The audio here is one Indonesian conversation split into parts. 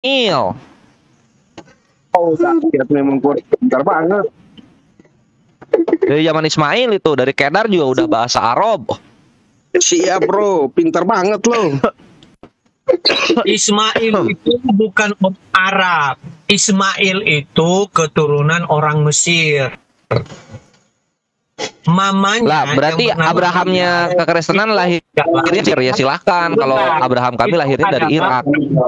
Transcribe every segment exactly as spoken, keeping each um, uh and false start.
Il. Oh, sakit memang kuat pintar banget. Dari zaman Ismail itu, dari Kedar juga udah bahasa Arab. Siap bro, pintar banget loh. Ismail itu bukan orang Arab. Ismail itu keturunan orang Mesir. Mamanya Lah, berarti yang bernama Abrahamnya kekristenan lahirnya ya silahkan. Kalau Abraham kami lahirnya dari Irak.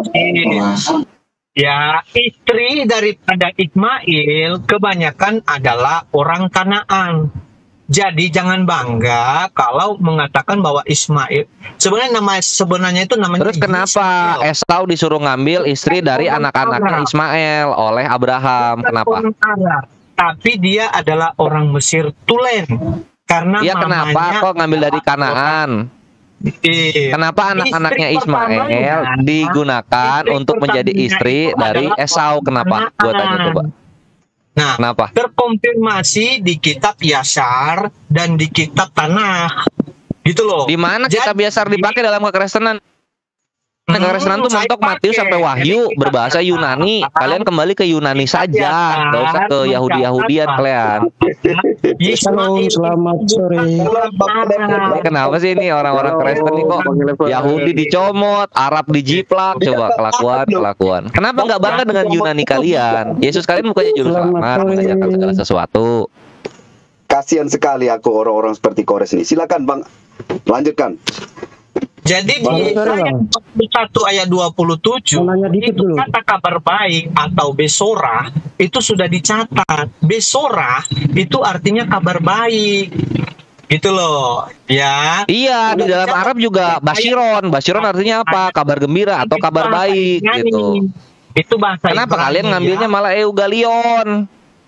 Ya, istri daripada Ismail kebanyakan adalah orang Kanaan. Jadi jangan bangga kalau mengatakan bahwa Ismail sebenarnya nama sebenarnya itu namanya. Terus kenapa Ismail. Esau disuruh ngambil istri dari anak-anaknya Ismail oleh Abraham? Kenapa? Tapi dia adalah orang Mesir tulen. Karena ya kenapa kok ngambil dari Kanaan? Kenapa anak-anaknya Ismail digunakan untuk menjadi istri dari Esau? Kenapa? Gua tanya coba. Nah, kenapa? Terkonfirmasi di kitab Yasar dan di kitab Tanakh. Gitu loh. Di mana kitab Yasar dipakai dalam kekristenan? Nah, kekristenan itu mentok Matius sampai Wahyu berbahasa Yunani. Kalian kembali ke Yunani saja, nggak usah ke Yahudi-Yahudian kalian. Shalom, selamat sore. Kenapa sih ini orang-orang Kristen nih kok Yahudi dicomot, Arab dijiplak, coba kelakuan, kelakuan. Kenapa nggak bangga dengan Yunani kalian? Yesus kalian bukannya juru selamat, mengajarkan segala sesuatu. Kasihan ayat aku orang-orang seperti Kores ini. Silakan Bang, lanjutkan. Jadi di ayat empat puluh satu ayat dua puluh tujuh itu kata kabar baik atau besorah itu sudah dicatat. Besorah itu artinya kabar baik. Gitu loh, ya. Iya, di dalam Arab juga basyiron. Basyiron artinya apa? Kabar gembira atau kabar baik gitu. Itu bahasa. Kenapa kalian ngambilnya malah eugalion?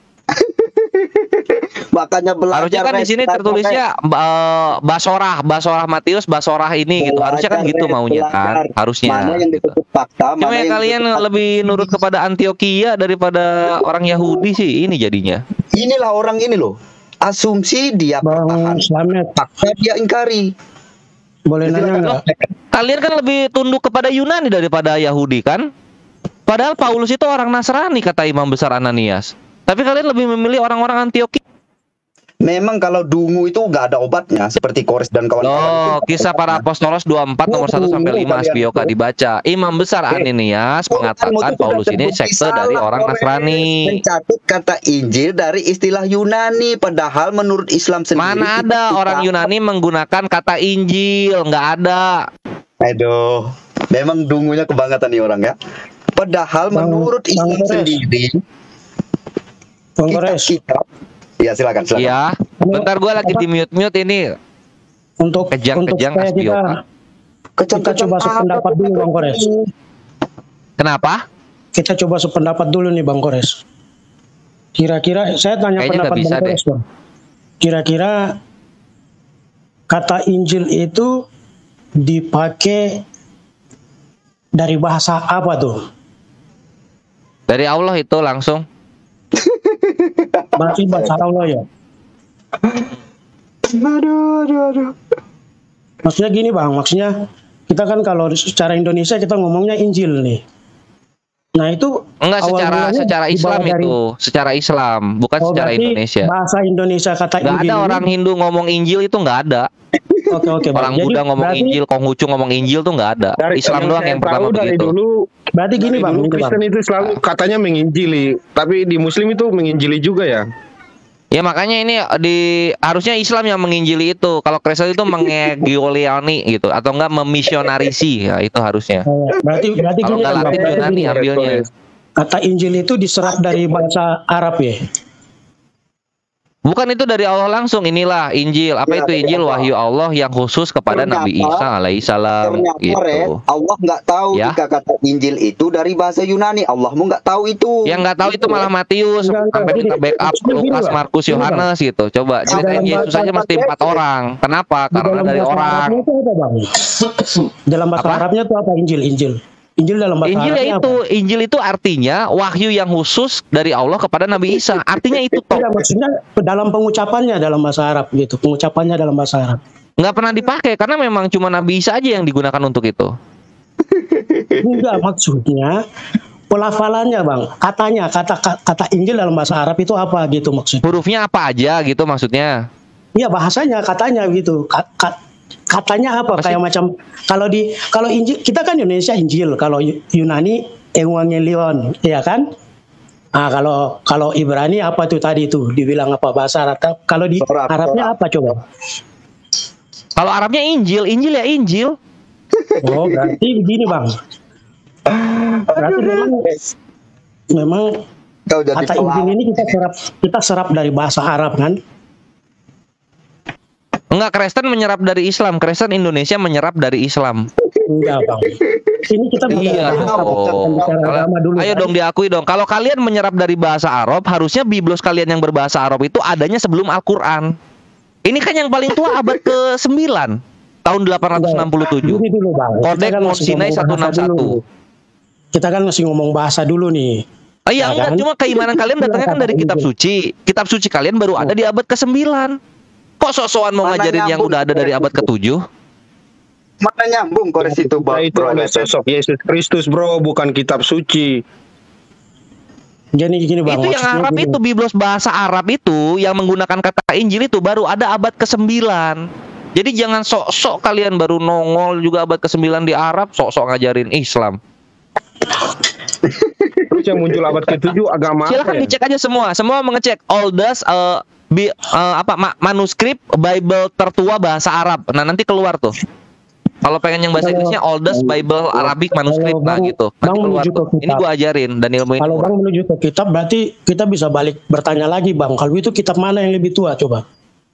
Makanya belajar. Harusnya kan di sini tertulisnya uh, Basorah, Basorah Matius, Basorah ini gitu. Harusnya kan gitu maunya kan. Harusnya. Mana yang gitu. fakta, Cuma ya kalian lebih nurut kepada Antioquia daripada orang Yahudi sih ini jadinya. Inilah orang ini loh. Asumsi dia Bang Slamet, fakta dia ingkari. Boleh nanya enggak? Kalian kan lebih tunduk kepada Yunani daripada Yahudi kan? Padahal Paulus itu orang Nasrani kata Imam Besar Ananias. Tapi kalian lebih memilih orang-orang Antioquia. Memang kalau dungu itu nggak ada obatnya seperti Kores dan kawan-kawan. Oh, kisah para apostolos dua puluh empat nomor satu sampai lima Aspioka dibaca. Imam Besar Ananias mengatakan Paulus ini sekte dari orang Nasrani. Mencatut kata Injil dari istilah Yunani, padahal menurut Islam sendiri. Mana ada orang Yunani menggunakan kata Injil? Nggak ada. Aduh, memang dungunya kebangetan nih orang ya. Padahal bang, menurut Islam bang sendiri. Bang Kores. Ya silakan, silakan. Iya. Bentar gue lagi di mute-mute ini. Untuk kejang-kejang untuk kita, kita coba sependapat dulu Bang Kores. Kenapa? Kita coba sependapat dulu nih Bang Kores. Kira-kira saya tanya kayaknya pendapat Bang Kores, Bang. Kira-kira kata Injil itu dipakai dari bahasa apa tuh? Dari Allah itu langsung. Berarti bahasa Allah ya. Aduh, aduh, aduh. Maksudnya gini Bang, maksudnya kita kan kalau secara Indonesia kita ngomongnya Injil nih. Nah itu enggak secara secara Islam dari, itu, secara Islam, bukan oh, secara Indonesia. Bahasa Indonesia kata nggak Injil. Ada orang Hindu ngomong Injil itu nggak ada. Oke oke. Orang Buddha ngomong berarti, Injil, Konghucu ngomong Injil tuh nggak ada. Dari, Islam doang yang pertama dari begitu. Dulu, berarti gini Bang, dulu Kristen itu selalu katanya menginjili, tapi di Muslim itu menginjili juga ya. Ya makanya ini di harusnya Islam yang menginjili itu. Kalau Kristen itu mengegioliani gitu atau enggak memisionarisi, ya itu harusnya. Berarti berarti kalau gini Latin Yunani ambilnya. Kata Injil itu diserap dari bahasa Arab ya. Bukan itu dari Allah langsung. Inilah Injil. Apa ya, itu Injil? Apa? Wahyu Allah yang khusus kepada ternyata, Nabi Isa alaihissalam. Gitu. Allah nggak tahu ya? Jika kata Injil itu dari bahasa Yunani. Allahmu nggak tahu itu. Yang nggak tahu itu malah Matius sampai minta backup Lukas, Markus, Yohanes gitu. Coba ceritain Yesus aja mesti empat orang. Kenapa? Karena dari orang. Dalam bahasa Arabnya itu apa Injil? Injil. Injil dalam bahasa Injil Arabnya itu apa? Injil itu artinya wahyu yang khusus dari Allah kepada Nabi Isa. Artinya itu toh. Ya, maksudnya dalam pengucapannya dalam bahasa Arab gitu. Pengucapannya dalam bahasa Arab. Nggak pernah dipakai karena memang cuma Nabi Isa aja yang digunakan untuk itu. Enggak, maksudnya pelafalannya bang, katanya kata kata Injil dalam bahasa Arab itu apa gitu maksudnya? Hurufnya apa aja gitu maksudnya? Iya bahasanya katanya gitu. Ka, ka, katanya apa? Maksud... Kayak macam kalau di kalau Injil kita kan Indonesia Injil, kalau Yunani Evangelion, ya kan? Ah kalau kalau Ibrani apa tuh tadi tuh dibilang apa bahasa Arab? Kalau di Sorab, Arabnya sorab. apa coba? Kalau Arabnya Injil, Injil ya Injil. Oh berarti begini bang. Berarti memang memang Kau jadi kata Injil ini kita serap kita serap dari bahasa Arab kan? Enggak, Kristen menyerap dari Islam. Kristen Indonesia menyerap dari Islam. Enggak bang. Ini kita Iya dong. dulu, Ayo kan? dong diakui dong. Kalau kalian menyerap dari bahasa Arab, harusnya biblos kalian yang berbahasa Arab itu adanya sebelum Al-Quran. Ini kan yang paling tua abad ke sembilan tahun delapan ratus enam puluh tujuh. Ini dulu bang. Kodek Kita kan Mount masih Sinai ngomong seratus enam puluh bahasa satu. dulu. Kita kan masih ngomong bahasa dulu nih. Oh iya, Ya enggak, kan? cuma keimanan kalian datangnya kan dari kitab suci. Kitab suci kalian baru ada di abad ke sembilan. Kok sok-sokan mau Mana ngajarin yang nyambung? udah ada dari abad ke tujuh? Mana nyambung kores itu Nah, bang? itu oleh sosok Yesus Kristus bro, bukan kitab suci. Jadi gini bang. Itu yang maksudnya Arab gini. itu, biblos bahasa Arab itu yang menggunakan kata Injil itu baru ada abad ke sembilan. Jadi jangan sok-sok kalian baru nongol juga abad ke sembilan di Arab, sok-sok ngajarin Islam. Terus yang muncul abad ke tujuh agama apa Silahkan ya? dicek aja semua, semua mengecek oldest uh, bi, uh, apa ma, manuskrip Bible tertua bahasa Arab. Nah nanti keluar tuh. Kalau pengen yang bahasa Kalau- Inggrisnya oldest Bible Arabic manuskrip, kalau nah Bang- gitu. Nanti Bang keluar menuju ke tuh. Ini kitab. gua ajarin dan ilmu ini. Kalau bang menuju ke kitab berarti kita bisa balik bertanya lagi bang. Kalau itu kitab mana yang lebih tua coba?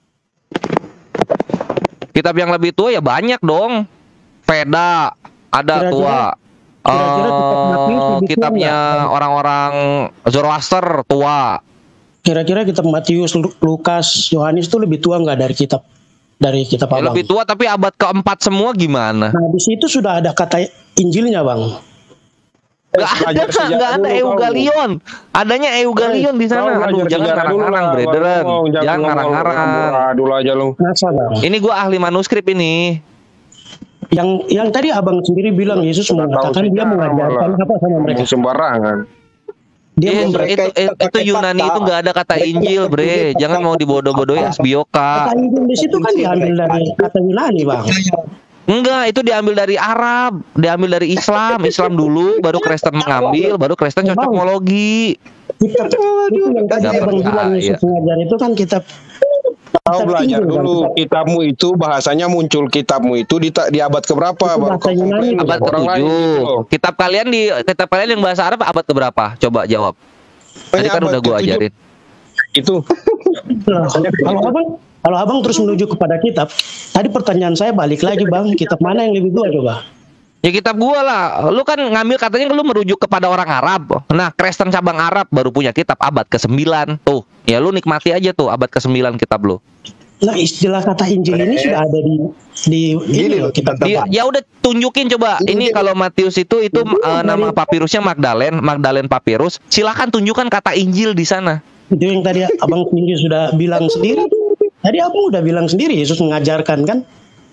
Kitab yang lebih tua ya banyak dong. Veda ada Kira-kira- tua. kira-kira kitab Matius Eh, lebih tua kitabnya nggak? orang-orang Zoroaster tua. Kira-kira kitab Matius, Lu- Lukas, Yohanes itu lebih tua nggak dari kitab dari kitab Ya, abang? lebih tua tapi abad keempat semua gimana? Nah di situ sudah ada kata Injilnya bang. Gak ada, Belajar sejarah nggak ada dulu, Eugalion. Adanya Eugalion di Kau sana. belajar Aduh, jangan sejarah dulu ngarang-ngarang, lah, brethren. baru ngomong, Jangan ngomong, ngarang-ngarang. ngomong dulu aja lu. Masa bang? Ini gua ahli manuskrip ini. Yang yang tadi abang sendiri bilang Yesus Sudah tahu mengatakan dia sejarah mengajarkan malah. apa sama mereka? Ngomong sembarangan. Dia Eh, memberi itu, itu, itu Yunani itu nggak ada kata Injil, bre. Jangan mau dibodoh-bodohin Asbioka. kata Injil di situ kan diambil dari kata Yunani bang. Enggak, itu diambil dari Arab, diambil dari Islam, Islam dulu, baru Kristen mengambil, baru Kristen cocokologi. Kitab itu yang tadi Nggak abang bilang percaya. Yesus mengajar itu kan kitab. Kau kitab belajar Injil, Bang. dulu kitabmu itu bahasanya muncul kitabmu itu di, ta- di abad keberapa Itu baru bahasa kau Yunani, komplain Abad orang lain gitu ketujuh. loh. Kitab kalian di kitab kalian yang bahasa Arab abad keberapa? Coba jawab. Tadi kan Abad udah gua ketujuh. ajarin. Itu Loh, kalau abang kalau abang terus menuju kepada kitab, tadi pertanyaan saya balik lagi bang, kitab mana yang lebih tua coba? Ya kitab gua lah. Lu kan ngambil katanya lu merujuk kepada orang Arab. Nah, Kristen cabang Arab baru punya kitab abad ke sembilan. Tuh, ya lu nikmati aja tuh abad ke sembilan kitab lu. Nah istilah kata Injil ini sudah ada di di ini loh kitab. Di, ya udah tunjukin coba. Ini kalau Matius itu itu eh, nama papirusnya Magdalen, Magdalen Papyrus. Silakan tunjukkan kata Injil di sana. Itu yang tadi abang sendiri sudah bilang sendiri. Tadi abang udah bilang sendiri Yesus mengajarkan kan?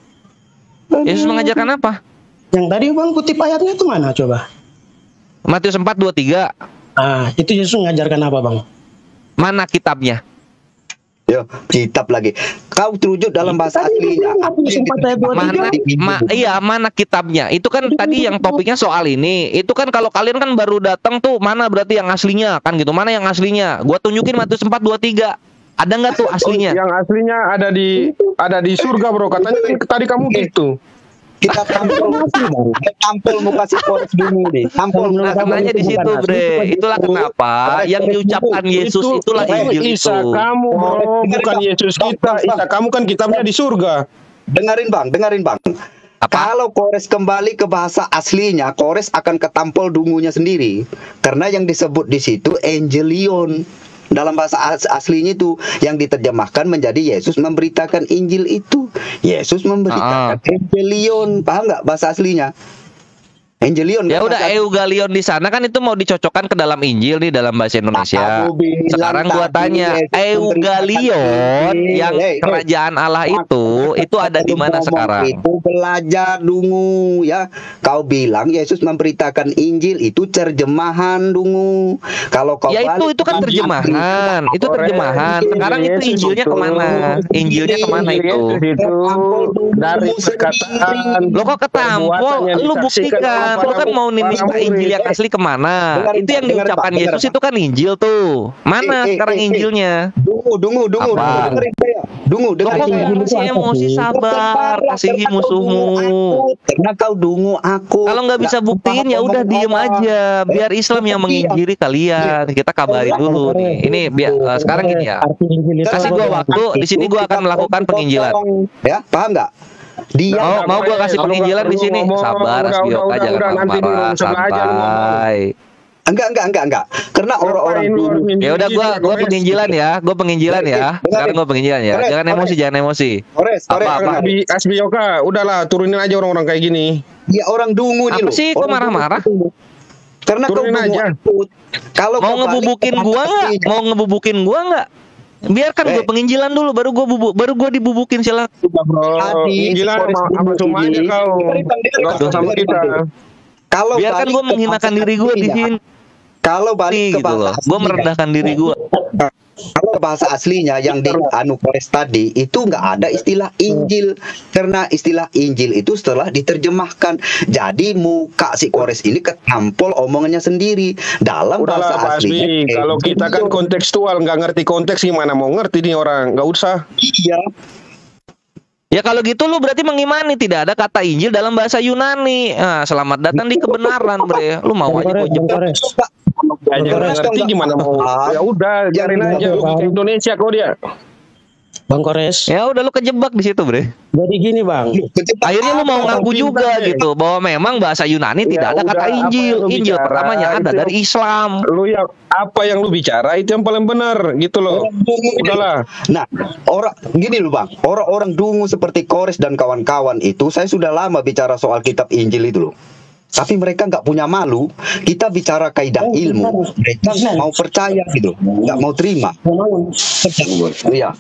Yesus mengajarkan apa? Yang tadi abang kutip ayatnya itu mana coba? Matius empat dua puluh tiga. Ah itu Yesus mengajarkan apa bang? Mana kitabnya? Yo, kitab lagi. Kau terujuk dalam bahasa aslinya. Apa yang Mana, ma, iya mana kitabnya? Itu kan tadi yang topiknya soal ini. Itu kan kalau kalian kan baru datang tuh mana berarti yang aslinya kan gitu? Mana yang aslinya? Gua tunjukin Matius empat dua puluh tiga. Ada nggak tuh aslinya? yang aslinya ada di ada di surga bro. Katanya kan tadi kamu gitu. kita tampil, tampil mau kasih kores dulu deh. Tampil. Nah, kenanya di situ, bre. Itulah kenapa yang diucapkan Yesus itulah Injil itu. Isa kamu bro, bukan Yesus kita. Isa kamu kan kitabnya di surga. Dengerin bang, dengerin bang. Apa? Kalau kores kembali ke bahasa aslinya, kores akan ketampol dungunya sendiri. Karena yang disebut di situ Evangelion. Dalam bahasa as- aslinya itu yang diterjemahkan menjadi Yesus memberitakan Injil itu. Yesus memberitakan Ah. Evangelion. Paham nggak bahasa aslinya? Angelion. Ya kan udah bahasa- Eugalion di sana kan itu mau dicocokkan ke dalam Injil nih dalam bahasa Indonesia. Aku bilang Sekarang gua tadi, tanya, Yesus Eugalion memberitakan Injil. yang Hey, hey. kerajaan Allah itu itu ada di mana Ngomong sekarang? Itu belajar dungu ya. Kau bilang Yesus memberitakan Injil itu terjemahan dungu. Kalau kau Ya itu balik itu kan ke terjemahan, itu Korek. terjemahan. Sekarang itu Yesus Injilnya itu. kemana? Injilnya kemana itu? Yesus itu dari perkataan. Lo kok ketampol? perbuatan yang Lu disaksikan buktikan. oleh Lo kan para- mau para nimis murid. Injil yang asli kemana? Dengarin, Itu yang Pak, dengarin, diucapkan Pak, Yesus dengarin, itu kan Injil tuh. Mana Eh, eh, sekarang eh, eh. Injilnya? Dungu, dungu, dungu, Apa? dungu, dengerin saya. Dungu, Lo dengerin kok saya. Injil itu kasih apa emosi, sih? sabar, kasihi musuhmu. Karena kau dungu aku. Kalau nggak bisa Nggak buktiin ya paham udah ngomong diem apa. aja, biar Eh, Islam yang tapi ya- menginjiri kalian. Kita kabarin dulu nih. Ini biar eh, sekarang gini ya. Arti Injil itu Kasih apa, gua Bang? waktu, di sini gua akan Kita melakukan potong, penginjilan. Ya, paham nggak? Dia Mau mau gua kasih Kalau penginjilan nggak di sini. ngomong, Sabar, udah, Asbioka, udah, jangan udah, nanti dulu, marah-marah, sebelah aja lu ngomong. santai. enggak, enggak, enggak, enggak. Karena orang-orang Ngapain lu dulu harus Ya udah gua minjem gua Gores? penginjilan ya, gua penginjilan ya. Dengerin. Sekarang gua penginjilan ya. Dengerin, Jangan dengerin. emosi, jangan emosi. Kores, Apa, kores, apa? dengar. Asbi, Asbioka, udahlah turunin aja orang-orang kayak gini. Ya orang dungu nih Apa loh. sih, kok Orang marah-marah? dungu. Karena kau Turunin dungu aja. aku. Kalau Mau kau balik ngebubukin ke gua nggak? aslinya, Mau ngebubukin gua nggak? Biarkan gua Eh. penginjilan dulu, baru gua bubuk, baru gua dibubukin silakan. Bro, Tadi, gila si Kores sama, sama dungu semua aja ini. kau. Dengerin, Bang, dengerin, Gak Bang, usah sama dengerin, kita. Bang. Kalau Biarkan balik gua ke menghinakan bahasa diri gua di aslinya, sini Kalau balik ke gitu bahasa loh. Gua aslinya, merendahkan diri gua. Kalau bahasa aslinya yang di anu Kores tadi itu nggak ada istilah Injil, karena istilah Injil itu setelah diterjemahkan. Jadi muka si Kores ini ketampol omongannya sendiri dalam Udahlah bahasa Pak aslinya. Asbi, kalau kita kan kontekstual, nggak ngerti konteks gimana mau ngerti nih orang, nggak usah. Iya. Ya kalau gitu lu berarti mengimani tidak ada kata Injil dalam bahasa Yunani. Nah, selamat datang di kebenaran, Bre. Lu mau aja gua Bang jebak. Kores. Ya, jangan Kores ngerti nggak gimana mau. paham. Ya udah, biarin Jangan aja lu paham. ke Indonesia kau dia. Bang Kores. Ya udah lu kejebak di situ, Bre. Jadi gini, Bang. Akhirnya lu mau ngaku pintar juga deh. gitu bahwa memang bahasa Yunani Ya tidak ada udah, kata apa Injil. yang lu Injil bicara, pertamanya ada itu dari Islam. Lu yang apa yang lu bicara itu yang paling benar gitu loh. Udahlah. Nah, orang gini loh Bang, orang-orang dungu seperti Kores dan kawan-kawan itu, saya sudah lama bicara soal kitab Injil itu loh. Tapi mereka nggak punya malu. Kita bicara kaidah ilmu, mereka nggak mau percaya gitu, nggak mau terima. Iya.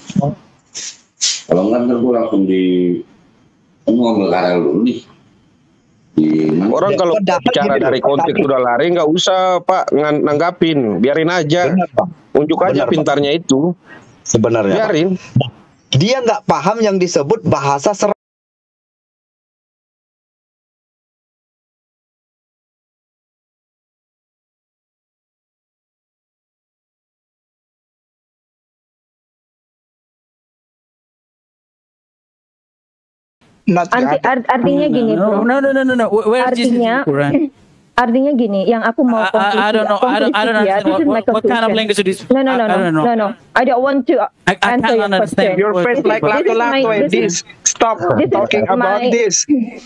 Kalau enggak ntar gue langsung di kamu ngambil karel dulu nih. Di mana? Orang kalau Pendapat bicara gini loh, dari konteks tapi- udah lari nggak usah Pak ngan- nanggapin, biarin aja. Benar, Bang. Unjuk aja Benar, Bang. pintarnya itu, Sebenarnya Bang. biarin. Dia nggak paham yang disebut bahasa ser Arti, art- artinya gini, No, bro. no, no, no, no, no. Where where is Jesus in Artinya, the Quran? artinya gini, yang aku mau I, I, I don't know. I don't. I don't conclusion ya, understand. this What, is my what, what kind of conclusion. language is this? No, no, no, I, I no, don't know. no, no. I don't want to I, I answer can't your understand. question. Your What- face This is- like this lato is my- lato and this is- this. Stop this is talking about my- this.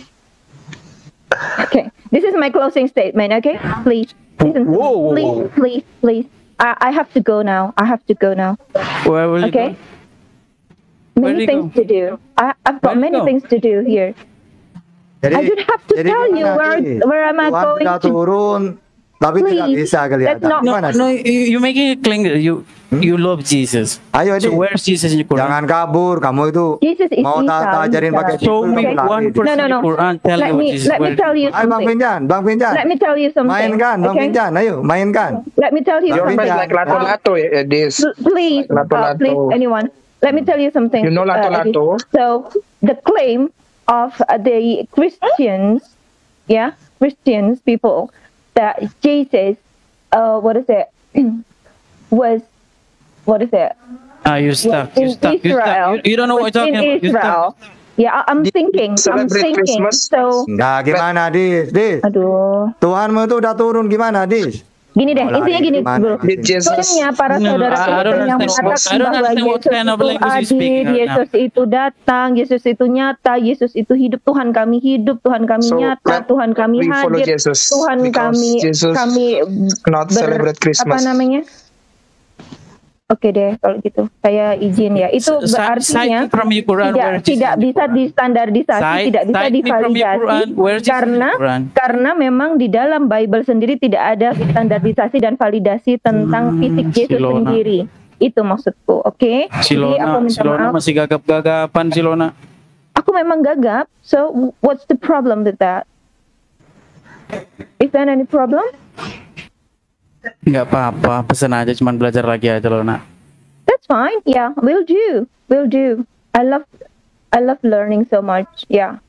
Okay, this is my closing statement. Okay, please, listen, Whoa, whoa, please, whoa. please, please. I, I have to go now. I have to go now. Where will you Okay. go? Where do Many you things go? to do. I, I've got Where do you many go? things to do here. Jadi, I don't have to jadi tell you gimana, where Dis? where am I Tuhan going sudah to. turun, tapi tidak Please, bisa kelihatan. let's not- No, Gimana, no. Dis? You, you're making it claim that you you love Jesus. Ayo, So Dis. where's Jesus in the Quran? Jangan kabur, kamu itu Jesus is mau Isa, tak tak ajarin Isa. pakai Show Bible, me kamu lari, one Dis. person No, no, in no. the Quran. Tell Let me what me Jesus. let me Where? tell you Ayo, Bang something. Pinjan, Bang Pinjan. Let me tell you something. Mainkan, Bang okay? Pinjan. Ayo, mainkan. Let me tell you Your Bang face something. Pinjan. like lato lato. eh, This. Pl- Please, Lato uh, lato. please, anyone. Let me tell you something. You know lato uh, Eddie. lato? So the claim of uh, the Christians, yeah, Christians people, that Jesus, uh, what is it, was, what is it? Ah, you stuck. You in stuck. You Israel. stuck. You, you don't know what was you're talking in about. You Israel. stuck. Yeah, I- I'm Did thinking. I'm celebrate thinking. Christmas? So, Nah, gimana, Dis? Dis, aduh. Tuhanmu itu udah turun gimana, Dis? Gini deh, Mulai intinya gini, gimana, bro. Dis? Did Jesus Soalnya para No, no, saudara I- I don't Kristen yang understand. mengatakan I don't bahwa understand what Yesus kind of itu language you adil, speak right now. Yesus itu datang, Yesus itu nyata, Yesus itu hidup, Tuhan kami hidup, Tuhan kami So, nyata, let- Tuhan kami we follow hadir, Jesus Tuhan because kami Jesus kami not celebrate apa Christmas. namanya? Oke deh kalau gitu. Saya izin ya. Itu S- artinya cite from your Quran, where tidak is tidak it? bisa distandardisasi, Cite- tidak bisa cite me from your divalidasi Quran, where is it in karena your Quran? karena memang di dalam Bible sendiri tidak ada standarisasi dan validasi tentang Hmm, fisik Yesus Silona. sendiri. Itu maksudku, oke? Jadi aku Silona, minta Silona maaf. masih gagap-gagapan Silona. Aku memang gagap. So what's the problem with that? Is there any problem? Nggak apa-apa, pesan aja, cuman belajar lagi aja loh nak. That's fine. Yeah, will do. Will do. I love I love learning so much. Yeah.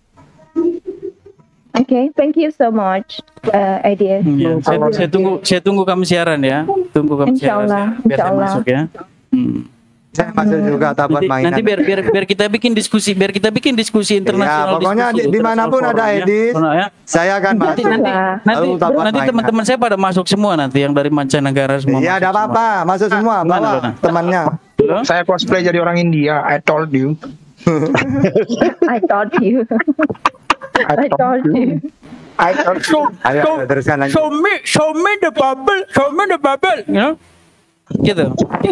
Okay, thank you so much, uh, Aidil. Ya, saya, saya tunggu, saya tunggu kamu siaran ya, tunggu kamu Insyaallah, siaran, biar saya insyaallah. masuk ya. Hmm. Saya masuk juga dapat Nanti, mainan. nanti biar biar biar kita bikin diskusi, biar kita bikin diskusi Ya, internasional. pokoknya diskusi di- dimanapun internasional ada forum, ya. Edis, Pernah, ya. saya akan Nanti masuk. nanti nanti, Lalu dapat nanti mainan. teman-teman saya pada masuk semua nanti yang dari mancanegara semua. Iya, masuk ada apa-apa, masuk semua, Gimana, bawa Lona? temannya. semua. Saya cosplay jadi orang India. I told you. I thought you. I thought you. I told you. Ayo, teruskan lagi. Show me, show me the bubble, show me the bubble, you know? Gitu.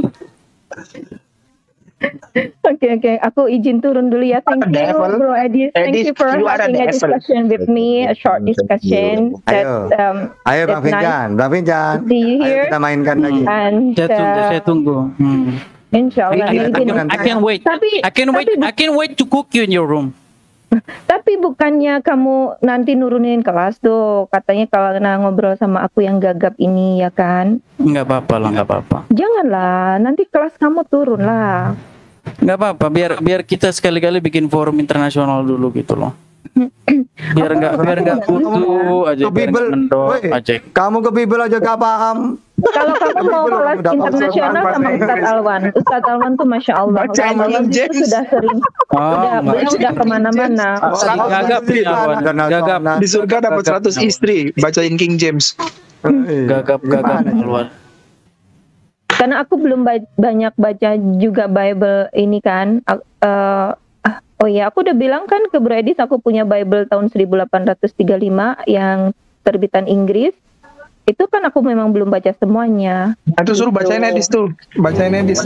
Oke oke, aku izin turun dulu ya. Thank you, Devil. Bro Edis. Thank Edis, you for you are a having a devil. discussion with me, a short discussion. That, Ayo. um, Ayo Bang that's nice. Finjan, Bang Finjan. See you Ayo here. kita mainkan lagi. And Saya tunggu, uh, saya tunggu. Hmm. Insyaallah. I, I, izin. I, I can't wait. Tapi I can't wait. tapi, bu- I can't wait to cook you in your room. tapi bukannya kamu nanti nurunin kelas tuh, katanya kalau nah, ngobrol sama aku yang gagap ini ya kan? Nggak apa-apa lah, nggak apa-apa. Janganlah, nanti kelas kamu turun lah. Nggak apa-apa. Biar biar kita sekali-kali bikin forum internasional dulu gitu loh. Biar nggak biar nggak kutu aja, Ke biar Bible, nggak mendok woi, aja. kamu ke Bible aja gak paham. Kalau kamu mau Belum kelas dapat internasional soal sama Ustadz Alwan, Ustadz Alwan tuh masya Allah, Baca Ustadz Alwan King itu James. sudah sering, Oh, udah nggak. beliau udah kemana-mana. Ah, Ustadz Alwan. Gagap nih, Alwan. Gagap. Di surga dapat seratus istri. Bacain King James. Gagap gagap keluar. Karena aku belum ba- banyak baca juga Bible ini kan. A- eh, ah, oh ya, aku udah bilang kan ke Bro Edis, aku punya Bible tahun seribu delapan ratus tiga puluh lima yang terbitan Inggris. Itu kan aku memang belum baca semuanya. Itu suruh bacain Edis tuh. Bacain Edis.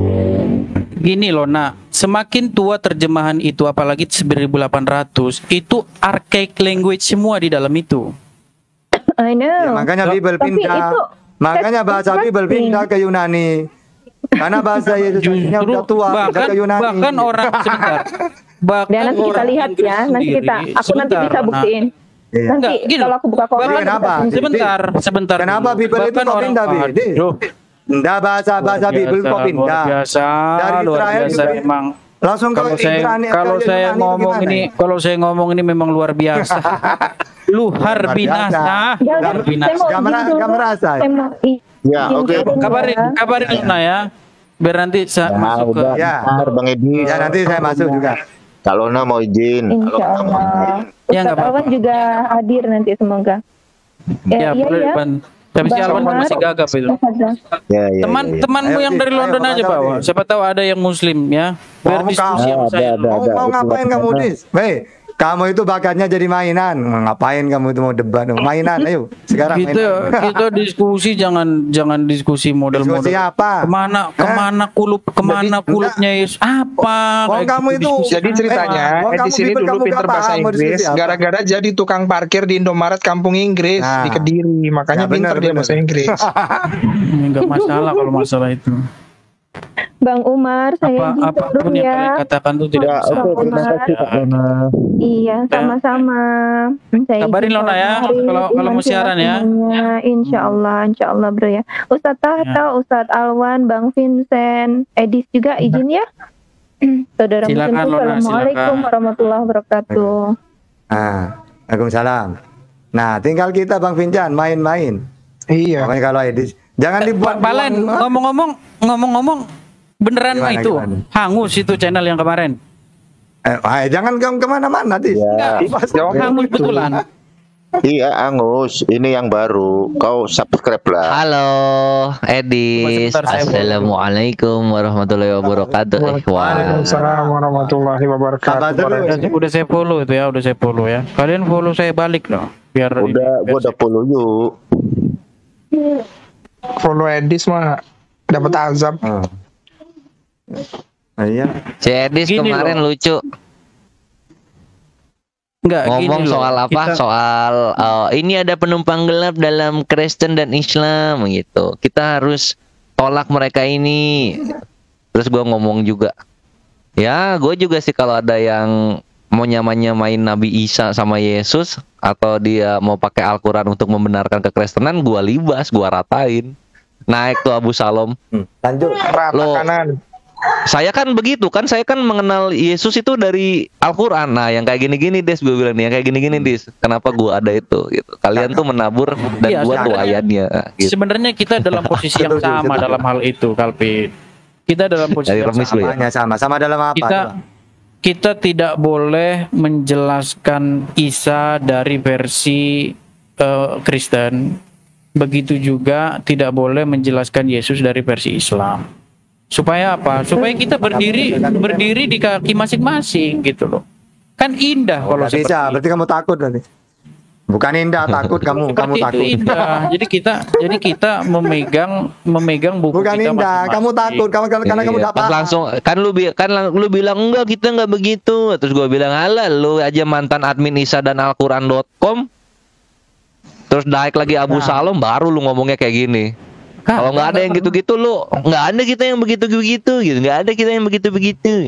Gini loh, nak, semakin tua terjemahan itu, apalagi seribu delapan ratus, itu archaic language semua di dalam itu. I know. Ya, makanya Bible Tapi pindah. itu Makanya that's bahasa Bible interesting. pindah ke Yunani. Karena bahasa Yesusnya Justru udah tua, pindah bahkan ke Yunani. bahkan orang sebentar. Bahkan Dan nanti kita orang lihat Inggris ya, nanti sendiri, kita, aku nanti sebentar, bisa Nak. buktiin. Iya. Nanti Enggak, gini kalau aku buka Quran, Bahkan- Kenapa? Sebentar, sebentar. Kenapa dulu. Bible itu Bahkan kok orang- pindah, Bi? Di? Aduh, Nggak bahasa-bahasa luar Bible biasa, kok pindah. Luar biasa, Dari luar Israel biasa juga. memang. Langsung ke Kalau saya Ibrani, kalau ke saya Yunani ngomong gimana? ini, kalau saya ngomong ini memang luar biasa. Luar Luar binasa. biasa. Ya udah, Luar saya binasa. mau Nggak izin mera- dulu. nggak merasa ya? Saya mau i- Ya, izin oke. dulu Kabarin, ya. kabarin Luna ya. Biar nanti saya masuk ke. Ya. Bentar, Bang Edi. Ya nanti saya masuk juga. Kalau Lona mau izin. Insya Allah. Ya, nggak Ustadz apa-apa. Alwan juga hadir nanti semoga. Ya, iya boleh ya. depan. Tapi si Bang Alwan Umar, masih gagap itu. Ustazah. Ya, ya. Teman ya, ya. temanmu Ayo, yang Di. dari London Ayo, aja Bapak bawa. Di. Siapa tahu ada yang Muslim ya. Biar Mau diskusi kamu- sama Ada, saya. ada, Mau, ada. mau ngapain kamu, Dis? Hei, kamu itu bakatnya jadi mainan. Ngapain kamu itu mau debat? Mainan, ayo. Sekarang Kita mainan. kita diskusi jangan jangan diskusi model-model. Diskusi apa? Kemana Hah? kemana kulup kemana Jadi, kulupnya Yesus apa? Wong Kayak kamu gitu itu- diskusi. Jadi ceritanya Eh, Wong, Edis kamu ini Bible dulu kamu pinter gak bahasa paham, mau Inggris diskusi apa? gara-gara jadi tukang parkir di Indomaret kampung Inggris Nah. di Kediri. Makanya Ya, benar, pinter dia benar. bahasa Inggris. Enggak masalah kalau masalah itu. Bang Umar, saya Apa izin apapun turun yang ya. kalian katakan itu tidak Ya, bisa. oke. Terima kasih, Kak Lona. Iya, sama-sama. Saya Kabarin izin Lona ya, selamat hari kalau- kalau mau Iman siaran ya. semuanya. Insya Allah, insya Allah bro ya. Ustadz Tahta, Ustadz Alwan, Bang Vincent, Edis juga izin ya. Saudara Silakan, muslimku, Lona, Assalamualaikum silakan. warahmatullahi wabarakatuh. Nah, Waalaikumsalam. Nah, tinggal kita Bang Finjan main-main. Iya. Pokoknya kalau Edis jangan dibuat Pak Palen, buang- ngomong-ngomong ngomong-ngomong beneran Gimana, itu gimana? hangus itu channel yang kemarin. Eh, ah, jangan ke kemana-mana, Dis. Ya. Jawab Hangus itu. betulan. Iya, Angus. Ini yang baru. Kau subscribe lah. Halo, Edis. Sebentar, saya follow. Assalamualaikum warahmatullahi wabarakatuh. Ikhwan. Waalaikumsalam warahmatullahi wabarakatuh. Tambah terus. Udah, udah saya follow itu ya, udah saya follow ya. Kalian follow saya balik loh. Biar Udah, biar gua udah follow yuk. Follow Edis mah dapat azab. Oh. Iya. Cedis Gini kemarin loh. lucu. Enggak, Ngomong gini loh, soal apa? kita- Soal uh, ini ada penumpang gelap dalam Kristen dan Islam gitu. Kita harus tolak mereka ini. Terus gue ngomong juga, ya gue juga sih kalau ada yang mau nyamain Nabi Isa sama Yesus atau dia mau pakai Al-Quran untuk membenarkan kekristenan, gue libas, gue ratain. Naik tuh Abu Salom. Hmm. Lanjut. Rata Lo- kanan. Saya kan begitu kan, saya kan mengenal Yesus itu dari Al-Quran. Nah yang kayak gini-gini Des, gue bilang nih, yang kayak gini-gini Des, kenapa gue ada itu gitu. Kalian tuh menabur dan Iya, gue tuh sebenarnya- ayatnya gitu. Sebenarnya kita dalam posisi yang Setuju, sama setuju. dalam hal itu, Kalpin. Kita dalam posisi Dari yang remis lu sama. ya? Samanya sama. Sama dalam apa? Kita coba? kita tidak boleh menjelaskan Isa dari versi eh, Kristen. Begitu juga tidak boleh menjelaskan Yesus dari versi Islam. Supaya apa? Supaya kita berdiri berdiri di kaki masing-masing gitu loh. Kan indah kalau Nggak bisa, seperti berarti kamu takut berarti. Bukan indah, takut kamu, kamu Seperti itu takut. indah. Jadi kita jadi kita memegang memegang buku Bukan kita indah, masing-masing. kamu takut, kamu karena karena kamu Iya, tidak pas paham. langsung kan lu bi- kan lang- lu bilang enggak kita enggak begitu. Terus gua bilang halah lu aja mantan admin Isa dan Alquran dot com. Terus naik lagi Abu Nah. Salom baru lu ngomongnya kayak gini. Kan, Kalau nggak ada yang gitu-gitu lu nggak ada kita yang begitu-begitu gitu. Nggak ada kita yang begitu-begitu.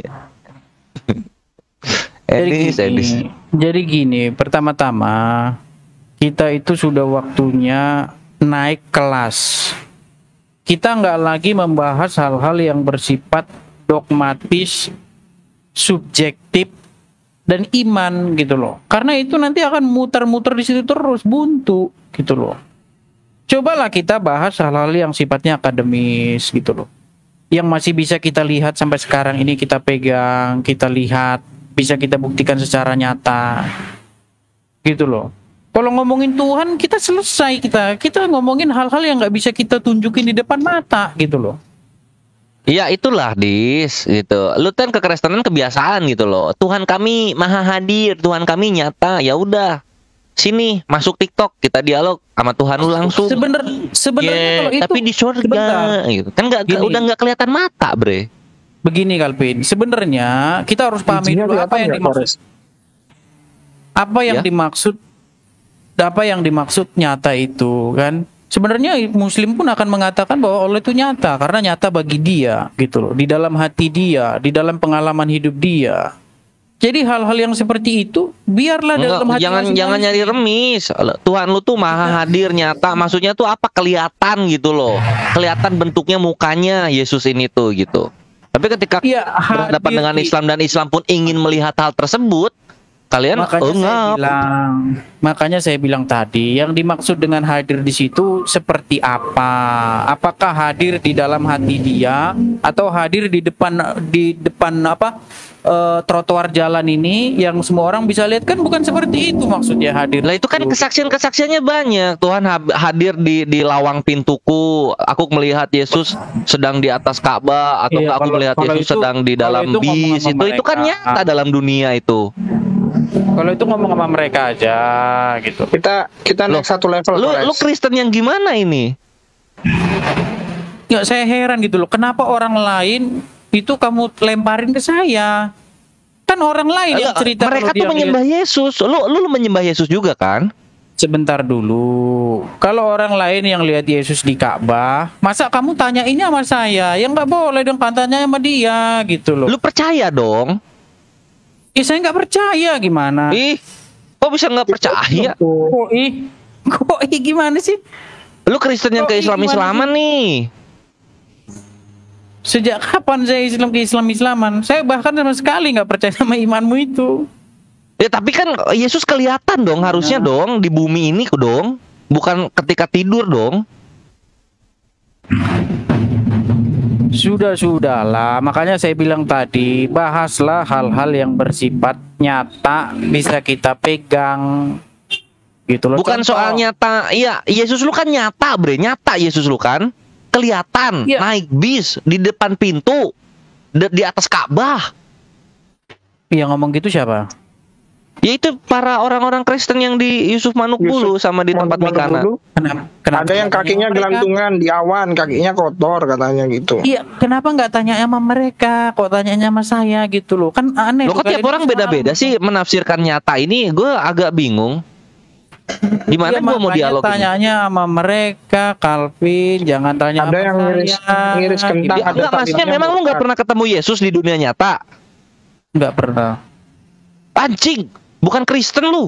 Jadi Edis, gini, Edis. jadi gini, pertama-tama kita itu sudah waktunya naik kelas. Kita nggak lagi membahas hal-hal yang bersifat dogmatis, subjektif, dan iman gitu loh. Karena itu nanti akan muter-muter di situ terus, buntu gitu loh. Cobalah kita bahas hal-hal yang sifatnya akademis gitu loh. Yang masih bisa kita lihat sampai sekarang ini, kita pegang, kita lihat, bisa kita buktikan secara nyata. Gitu loh. Kalau ngomongin Tuhan, kita selesai kita. Kita ngomongin hal-hal yang nggak bisa kita tunjukin di depan mata gitu loh. Iya itulah Dis gitu. Lu kan kekristenan kebiasaan gitu loh. Tuhan kami maha hadir, Tuhan kami nyata. Ya udah. Sini masuk TikTok, kita dialog sama Tuhan lu langsung. Sebener, sebenarnya Yeah, kalau itu tapi di surga sebentar. gitu. Kan nggak Gini. udah nggak kelihatan mata, Bre. Begini Kalvin, sebenarnya kita harus pahami Bijinya dulu apa kelihatan yang nggak, dimaksud. Kores? Apa yang Ya. dimaksud apa yang dimaksud nyata itu kan? Sebenarnya Muslim pun akan mengatakan bahwa Allah itu nyata karena nyata bagi dia gitu loh, di dalam hati dia, di dalam pengalaman hidup dia. Jadi hal-hal yang seperti itu biarlah Enggak, dalam hati jangan masing-masing. jangan nyari remis. Tuhan lu tuh maha hadir nyata. Maksudnya tuh apa kelihatan gitu loh. Kelihatan bentuknya mukanya Yesus ini tuh gitu. Tapi ketika Iya, berhadapan hadir dengan di- Islam dan Islam pun ingin melihat hal tersebut, kalian Makanya saya enggak. bilang, makanya saya bilang tadi, yang dimaksud dengan hadir di situ seperti apa? Apakah hadir di dalam hati dia atau hadir di depan di depan apa eh, trotoar jalan ini yang semua orang bisa lihat? Kan bukan seperti itu maksudnya hadir. Lah itu kan kesaksian-kesaksiannya banyak. Tuhan hab- hadir di di lawang pintuku. Aku melihat Yesus sedang di atas Ka'bah atau Iya, aku kalau- melihat kalau Yesus itu- sedang di kalau dalam itu ngomong bis. sama Itu itu kan mereka. nyata dalam dunia itu. Kalau itu ngomong sama mereka aja gitu. Kita kita naik satu level. Lu Kores. lu Kristen yang gimana ini? Ya saya heran gitu loh. Kenapa orang lain itu kamu lemparin ke saya? Kan orang lain yang Lah, cerita mereka kalau tuh dia menyembah lihat- Yesus. Lu lu menyembah Yesus juga kan? Sebentar dulu. Kalau orang lain yang lihat Yesus di Ka'bah, masa kamu tanyainnya sama saya? Ya nggak boleh dong, tanya sama dia gitu loh. Lu percaya dong? Ih, saya nggak percaya gimana? Ih, kok bisa nggak percaya? Kok ih? Kok ih gimana sih? Lu Kristen yang Kok ke ih Islam-Islaman nih. Sejak kapan saya Islam ke Islam-Islaman? Saya bahkan sama sekali nggak percaya sama imanmu itu. Ya tapi kan Yesus kelihatan dong, harusnya dong di bumi ini dong, bukan ketika tidur dong. Sudah-sudahlah, makanya saya bilang tadi, bahaslah hal-hal yang bersifat nyata, bisa kita pegang. Gitu loh. Bukan Contoh. soal nyata. Iya, Yesus lu kan nyata, Bre. Nyata Yesus lu kan. Kelihatan Iya. naik bis di depan pintu di, di atas Ka'bah. Yang ngomong gitu siapa? Ya itu para orang-orang Kristen yang di Yusuf Manukbulu sama di tempat Mikana. Kenapa, kenapa Ada yang kakinya gelantungan di awan, kakinya kotor katanya gitu. Iya, kenapa nggak tanya sama mereka, kok tanyanya sama saya gitu loh? Kan aneh. Loh, kok tiap orang beda-beda sih menafsirkan nyata ini, gue agak bingung. Gimana Ya, gue mau makanya dialog ini? tanyanya sama mereka, Calvin, jangan tanya Ada sama yang saya. ngiris, ngiris kentang, Ya, ada enggak, maksudnya tampilannya memang lu nggak bukan. pernah ketemu Yesus di dunia nyata? Nggak pernah. Anjing, bukan Kristen lu.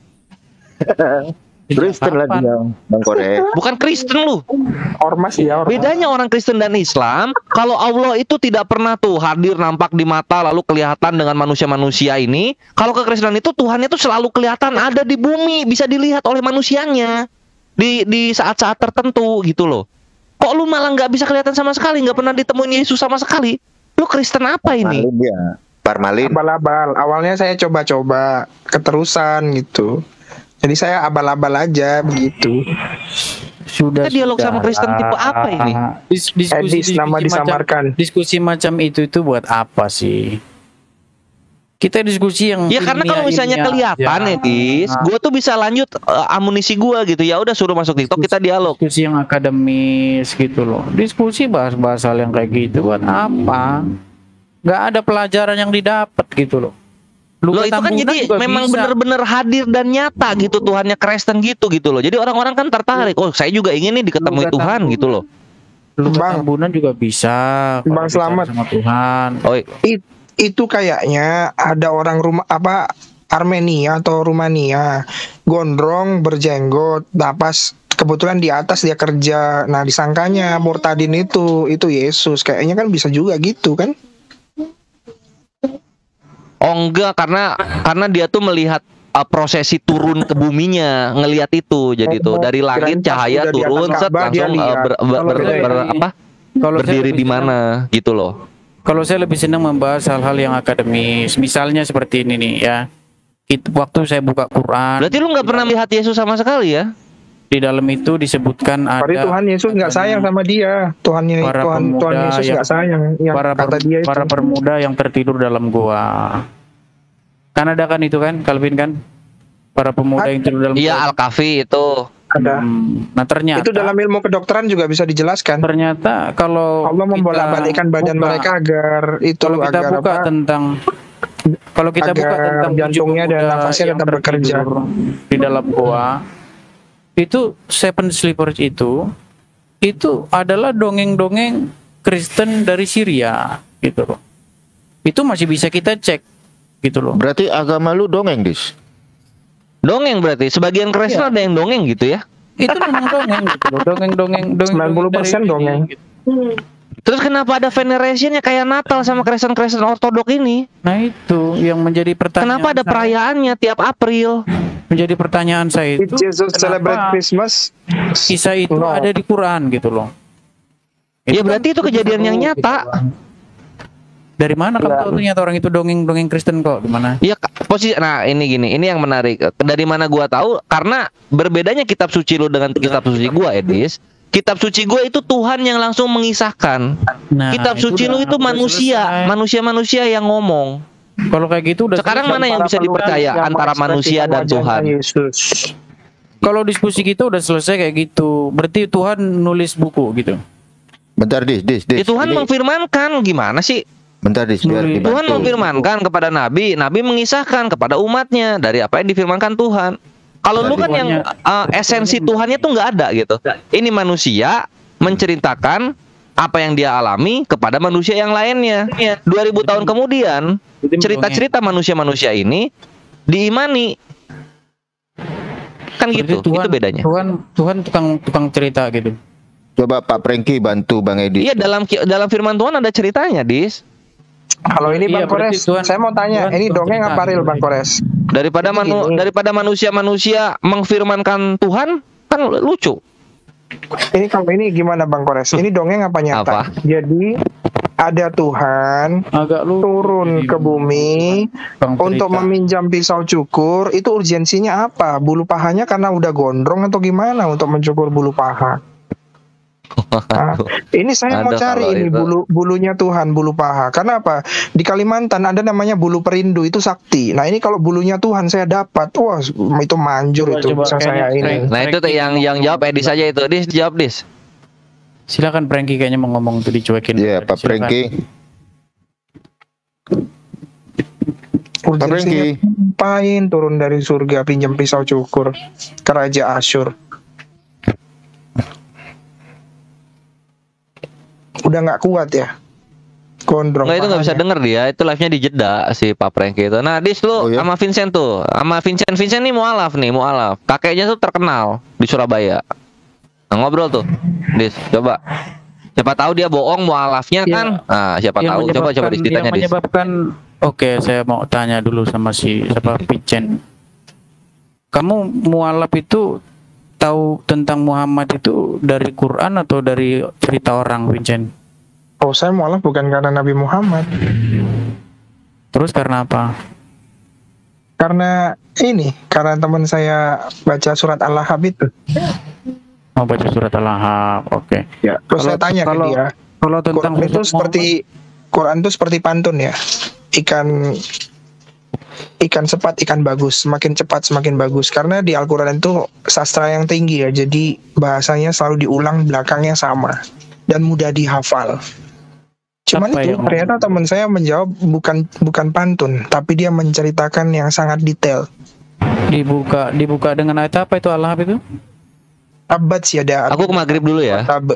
Kristen lah dia, Bang Kores. Bukan Kristen lu. Ormas ya, ormas. Bedanya orang Kristen dan Islam, kalau Allah itu tidak pernah tuh hadir nampak di mata lalu kelihatan dengan manusia-manusia ini. Kalau kekristenan itu Tuhannya tuh selalu kelihatan ada di bumi, bisa dilihat oleh manusianya di di saat-saat tertentu gitu loh. Kok lu malah nggak bisa kelihatan sama sekali, nggak pernah ditemuin Yesus sama sekali? Lu Kristen apa ini? Parmalin dia. Parmalin. Abal-abal. Awalnya saya coba-coba, keterusan gitu. Jadi saya abal-abal aja begitu. Sudah. Kita dialog sudah sama Kristen tipe apa ini? Dis- diskusi, Edis nama diskusi disamarkan. Macam, diskusi macam itu itu buat apa sih? Kita diskusi yang Ya karena kalau misalnya ilmiah- kelihatan ya. ya, Dis, gue tuh bisa lanjut uh, amunisi gue gitu. Ya udah suruh masuk TikTok, kita dialog. Diskusi yang akademis gitu loh. Diskusi bahas-bahas hal yang kayak gitu buat apa? Nggak ada pelajaran yang didapat gitu loh. Loh Luka itu kan Tambunan jadi juga memang bisa. bener-bener hadir dan nyata gitu Tuhannya Kristen gitu gitu loh. Jadi orang-orang kan tertarik. Oh saya juga ingin nih diketemui Luka Tuhan Tambunan. gitu loh. Luka Bang. Tambunan juga bisa. kalau Bang bicara Selamat. sama Tuhan. Oh It, itu kayaknya ada orang rumah apa Armenia atau Rumania gondrong berjenggot, nah pas kebetulan di atas dia kerja, nah disangkanya murtadin itu itu Yesus, kayaknya kan bisa juga gitu kan? oh enggak, karena karena dia tuh melihat uh, prosesi turun ke buminya, ngelihat itu. Jadi tuh dari langit Kirain pas cahaya udah di turun atas set Ka'bah, dia langsung uh, lihat. ber, ber, Kalau ber- saya ber- lebih- apa? Kalau saya Berdiri lebih di senang- mana gitu loh. Kalau saya lebih senang membahas hal-hal yang akademis, misalnya seperti ini nih ya. Itu, waktu saya buka Quran, Berarti lu nggak pernah melihat Yesus sama sekali ya? di dalam itu disebutkan ada Berarti Tuhan Yesus nggak sayang sama dia, Tuhannya para Tuhan pemuda Tuhan Yesus yang- nggak sayang, yang para kata per- dia itu. para pemuda yang tertidur dalam gua. Kan ada kan itu kan, Calvin kan? Para pemuda yang tidur dalam Iya, gua. Al-Kahfi itu. Ada. Hmm, Nah ternyata Itu dalam ilmu kedokteran juga bisa dijelaskan. ternyata kalau Allah membolak-balikkan kita badan buka- mereka agar itu kalau kita agar buka apa? tentang kalau kita buka agar tentang tujuh jantungnya dan pemuda nafasnya yang tetap bekerja. tertidur di dalam goa, itu Seven Sleepers itu itu adalah dongeng-dongeng Kristen dari Syria gitu loh. Itu masih bisa kita cek gitu loh. Berarti agama lu dongeng, Dis. Dongeng berarti. Sebagian Kristen Iya. ada yang dongeng gitu ya. Itu memang dongeng gitu loh. Dongeng-dongeng dongeng sembilan puluh persen dari- dongeng. gitu. Terus kenapa ada venerationnya kayak Natal sama Kristen-Kristen Ortodok ini? Nah itu yang menjadi pertanyaan. Kenapa ada saya. perayaannya tiap April? Menjadi pertanyaan saya If itu. Jesus kenapa celebrate Christmas, kisah itu No. ada di Quran gitu loh. Ya kan berarti itu kejadian yang seru, nyata. gitu. Dari mana kamu tahu ternyata orang itu dongeng-dongeng Kristen kok? Gimana? Ya posisi. Nah ini gini, ini yang menarik. Dari mana gua tahu? Karena berbedanya kitab suci lu dengan kitab suci gua, Edis. Kitab suci gua itu Tuhan yang langsung mengisahkan. Nah, Kitab itu suci udah- lu itu udah manusia, selesai. manusia-manusia yang ngomong. Kalau kayak gitu udah Sekarang selesai. mana yang bisa dipercaya yang antara manusia dan mengekspresikan Tuhan? wajahnya Yesus. Kalau diskusi kita udah selesai kayak gitu, berarti Tuhan nulis buku gitu. Bentar, Dis, Dis, Dis. Ya, Tuhan Ini- mengfirmankan gimana sih? Bentar, Dis, biar Nulis. dibantu. Tuhan mengfirmankan kepada Nabi, Nabi mengisahkan kepada umatnya dari apa yang difirmankan Tuhan. Kalau lu kan yang uh, esensi Tuhannya tuh nggak ada gitu. Ini manusia menceritakan apa yang dia alami kepada manusia yang lainnya. dua ribu tahun kemudian, cerita-cerita manusia-manusia ini diimani. Kan gitu, Berarti Tuhan, itu bedanya. Tuhan Tuhan tukang tukang cerita gitu. Coba Pak Prengki bantu Bang Edi. Iya, dalam dalam firman Tuhan ada ceritanya, Dis. Kalau ini Iya, Bang Kores, berarti Tuhan- saya mau tanya, Tuhan ini tukang dongeng cerita apa real gitu. Bang Kores? Daripada Jadi manu, gini. daripada manusia-manusia mengfirmankan Tuhan, kan lucu. Ini kalau ini gimana Bang Kores? Ini dongeng apa nyata? Apa? Jadi ada Tuhan Agak lu turun ke bumi tukang untuk cerita. meminjam pisau cukur. Itu urgensinya apa? Bulu pahanya karena udah gondrong atau gimana untuk mencukur bulu paha? Nah, ini saya mau Aduh, cari kalau ini itu- bulu bulunya Tuhan, bulu paha. Karena apa? Di Kalimantan ada namanya bulu perindu, itu sakti. Nah ini kalau bulunya Tuhan saya dapat, wah itu manjur Coba- itu coba bisa kayaknya saya ini. Frank- Nah itu tuh Frankie yang mau yang jawab Edis aja itu. Dis jawab Dis. Silakan Frankie kayaknya mau ngomong tuh dicuekin. Iya, Pak Silakan. Franky. Urgensinya Frankie. ngapain turun dari surga pinjam pisau cukur ke Raja Asyur? Udah nggak kuat ya? Gondrong. Nggak, itu nggak bisa pahanya. denger dia. Itu live-nya di jeda si Pak Franky itu. Nah, Dis lu Oh, iya? sama Vincent tuh. Sama Vincent, Vincent nih mualaf nih, mualaf. Kakeknya tuh terkenal di Surabaya. Nah, ngobrol tuh. Dis, coba. Siapa tahu dia bohong mualafnya Iya. kan? Nah, siapa Yang tahu. Coba coba menyebabkan- Dis ditanya yang Dis. menyebabkan oke, saya mau tanya dulu sama si siapa Vincent. Kamu mualaf itu tahu tentang Muhammad itu dari Quran atau dari cerita orang, Vincent? Oh saya mualaf bukan karena Nabi Muhammad, Terus karena apa? karena ini, karena teman saya baca surat Al-Lahab itu. Mau baca surat Al-Lahab, oke. Ya. Terus Kalau- saya tanya kalau- ke dia, Kalau tentang Quran itu sosok seperti Quran itu seperti pantun ya, ikan ikan cepat ikan bagus, semakin cepat semakin bagus. Karena di Al-Quran itu sastra yang tinggi ya, jadi bahasanya selalu diulang, belakangnya sama dan mudah dihafal. Cuman Apa itu yang- ternyata teman saya menjawab bukan bukan pantun, tapi dia menceritakan yang sangat detail. dibuka dibuka dengan ayat apa itu Al-Lahab itu? Tabat siada. Aku ke maghrib dulu ya. Tab.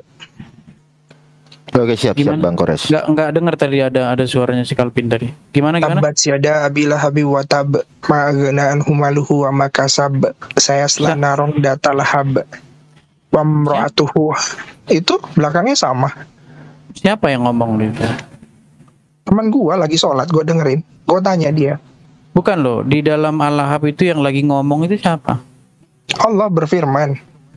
Oke, siap, siap Gimana? Bang Kores. Nggak nggak dengar tadi ada ada suaranya si Kalvin tadi. Gimana gimana? Tabat siada abila habi wa tab ma'aghnaan humaluhu wa makasab saya selanarong data lahab wa mra'atuhu. Itu belakangnya sama. Siapa yang ngomong itu? Teman gua lagi sholat, gua dengerin. Gua tanya dia. Bukan loh, di dalam Al-Lahab itu yang lagi ngomong itu siapa? Allah berfirman.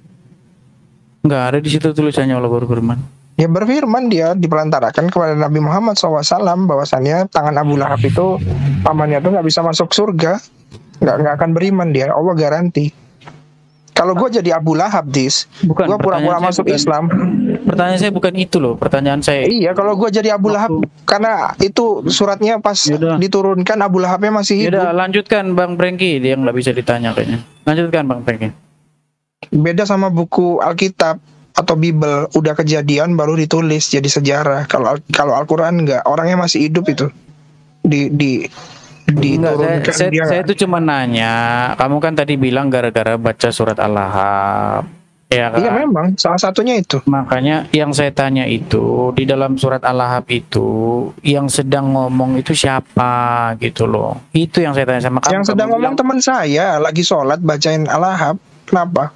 Nggak ada di situ tulisannya Allah berfirman. Ya berfirman dia diperantarakan kepada Nabi Muhammad shallallahu alaihi wasallam bahwasannya tangan Abu Lahab itu pamannya tuh nggak bisa masuk surga, nggak nggak akan beriman dia. Allah garansi. Kalau gue jadi Abu Lahab, dis, Bukan, gue pura-pura pertanyaan saya masuk bukan- Islam. Pertanyaan saya bukan itu loh, pertanyaan saya. Iya, kalau gue jadi Abu Lahab, karena itu suratnya pas Yaudah. diturunkan Abu Lahabnya masih hidup. Yaudah, lanjutkan Bang Franky, dia nggak bisa ditanya kayaknya. Lanjutkan Bang Franky. Beda sama buku Alkitab atau Bible, udah kejadian baru ditulis jadi sejarah. Kalau kalau Al-Quran nggak, orangnya masih hidup itu. Di di Enggak, saya, diturunkan saya, dia saya nggak- itu cuma nanya, kamu kan tadi bilang gara-gara baca surat Al-Lahab. Ya kan? Iya memang salah satunya itu. Makanya yang saya tanya itu di dalam surat Al-Lahab itu yang sedang ngomong itu siapa gitu loh. Itu yang saya tanya sama kamu. Yang sedang Kamu ngomong bilang, teman saya lagi sholat bacain Al-Lahab. Kenapa?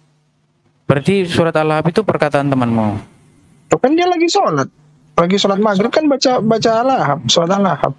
berarti surat Al-Lahab itu perkataan temanmu. Tuh kan dia lagi sholat, lagi sholat maghrib kan baca baca Al-Lahab, sholat Al-Lahab.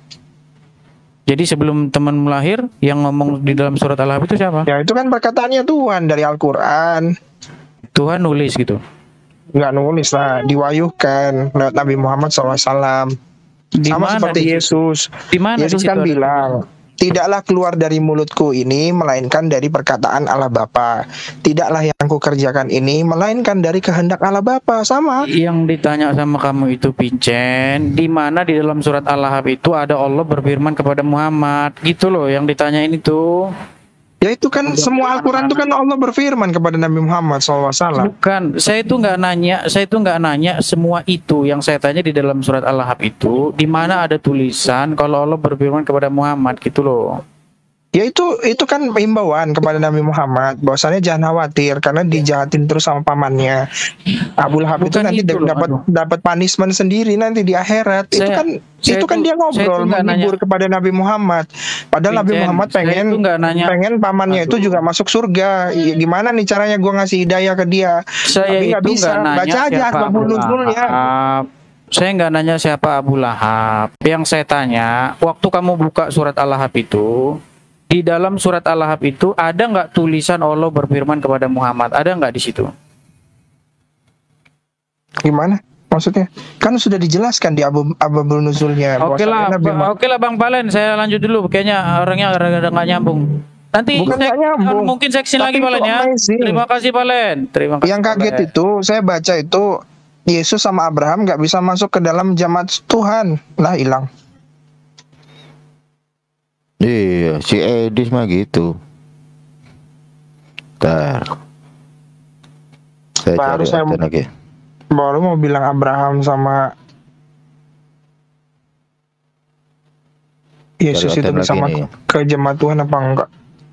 Jadi sebelum temanmu lahir yang ngomong di dalam surat Al-Lahab itu siapa? Ya itu kan perkataannya Tuhan dari Al-Quran. Tuhan nulis gitu. Nggak nulis lah, diwayuhkan lewat Nabi Muhammad shallallahu alaihi wasallam. Di Sama mana seperti di situ? Yesus. Di mana di Yesus situ kan ada bilang, tidaklah keluar dari mulutku ini melainkan dari perkataan Allah Bapa. Tidaklah yang kukerjakan ini melainkan dari kehendak Allah Bapa. Sama. Yang ditanya sama kamu itu Vincent, di mana di dalam surat Al-Lahab itu ada Allah berfirman kepada Muhammad, gitu loh yang ditanyain itu. Ya itu kan semua Al-Quran itu kan Allah berfirman kepada Nabi Muhammad shallallahu alaihi wasallam. Bukan, saya itu nggak nanya, saya itu nggak nanya semua itu. Yang saya tanya di dalam surat Al-Lahab itu, di mana ada tulisan kalau Allah berfirman kepada Muhammad, gitu loh. Ya itu itu kan himbauan kepada Nabi Muhammad bahwasannya jangan khawatir karena dijahatin terus sama pamannya. Abu Lahab itu Bukan nanti itu loh, dapat aduh. dapat punishment sendiri nanti di akhirat. itu Saya- kan saya itu kan itu- dia saya itu ngobrol nggak menghibur nanya. kepada Nabi Muhammad. Padahal Nabi Vincent, Muhammad saya pengen itu nggak nanya. pengen pamannya itu Aduh. juga masuk surga. Ya, gimana nih caranya gua ngasih hidayah ke dia? Saya Tapi itu nggak bisa. nggak nanya Baca aja siapa asbabun Abu nuzulnya. Lahab. Saya nggak nanya siapa Abu Lahab. Yang saya tanya, waktu kamu buka surat Al-Lahab itu, di dalam surat Al-Lahab itu ada nggak tulisan Allah berfirman kepada Muhammad? Ada nggak di situ? Gimana? Maksudnya? Kan sudah dijelaskan di Abu Asbabun nuzulnya. Oke lah, bahwasannya Nabi Muhammad- oke lah Bang Palen, saya lanjut dulu. Kayaknya orangnya rada nggak nyambung. Nanti Bukan sek- nggak nyambung. mungkin seksi Tapi lagi itu Palen ya. amazing. Terima kasih Palen. Terima kasih. Yang kaget Palen. itu saya baca itu Yesus sama Abraham nggak bisa masuk ke dalam jemaat Tuhan. Lah hilang. Iya, si Edis mah gitu. Ntar saya Baru cari saya Aten lagi. baru mau bilang Abraham sama Yesus Cari itu Aten bisa lagi masuk nih. ke jemaat Tuhan apa enggak?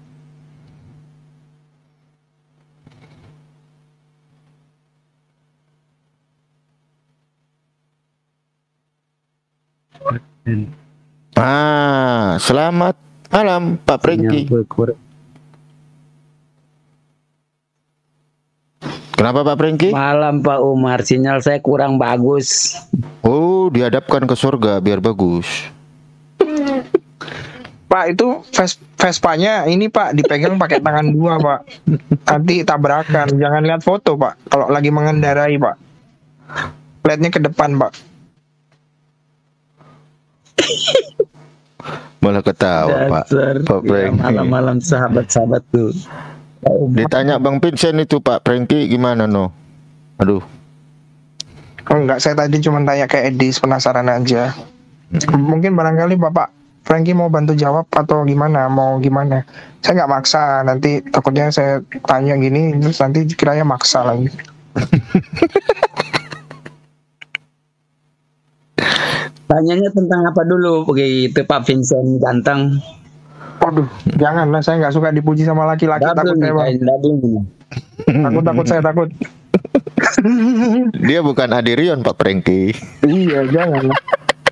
Ah, selamat malam Pak Prengki. Kenapa Pak Prengki? Malam Pak Umar, sinyal saya kurang bagus. Oh, dihadapkan ke surga biar bagus. Pak, itu Ves- Vespanya ini Pak dipegang pakai tangan dua Pak. Nanti tabrakan. Jangan lihat foto Pak. Kalau lagi mengendarai Pak. Lihatnya ke depan Pak. Malah ketawa Pak. Dasar Pak ya, Prengki. malam-malam sahabat-sahabat tuh. Ditanya Bang Vincent itu Pak Prengki gimana no? Aduh. Oh enggak, saya tadi cuma tanya ke Edis, penasaran aja. Mungkin barangkali Bapak Frankie mau bantu jawab atau gimana, mau gimana. Saya nggak maksa, nanti takutnya saya tanya gini, terus nanti kiranya maksa lagi. Tanyanya tentang apa dulu begitu Pak Vincent ganteng? Waduh, jangan lah, saya nggak suka dipuji sama laki-laki, takut saya bang. Takut, takut saya takut. Dia bukan Adirion Pak Prengki. Iya, jangan lah.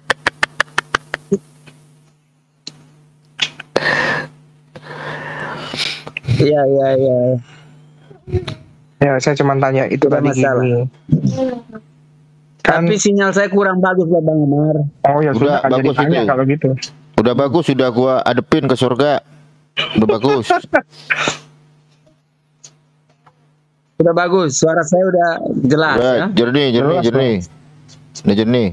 Iya, iya, iya. Ya, saya cuma tanya itu Tidak tadi masalah. gini. Kan, Tapi sinyal saya kurang bagus lah Bang Umar. oh ya Udah, sudah, jadi bagus tanya itu. kalau gitu. Udah bagus, sudah gua adepin ke surga. Udah bagus. Sudah bagus, suara saya udah jelas Udah, ya. jernih, jernih, Jelas, jernih. Udah jernih.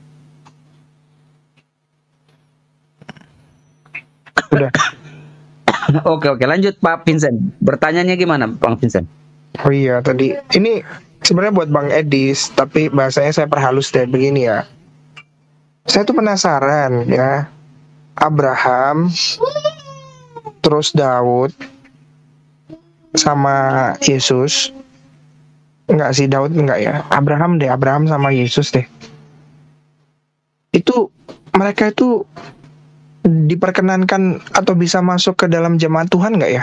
Udah. Oke, oke, lanjut Pak Vincent. Bertanyanya gimana Bang Vincent? Oh iya, tadi ini sebenarnya buat Bang Edis, tapi bahasanya saya perhalus deh begini ya. Saya tuh penasaran ya, Abraham, terus Daud, sama Yesus. Enggak sih, Daud enggak ya. Abraham deh, Abraham sama Yesus deh. Itu mereka itu diperkenankan atau bisa masuk ke dalam jemaat Tuhan enggak ya?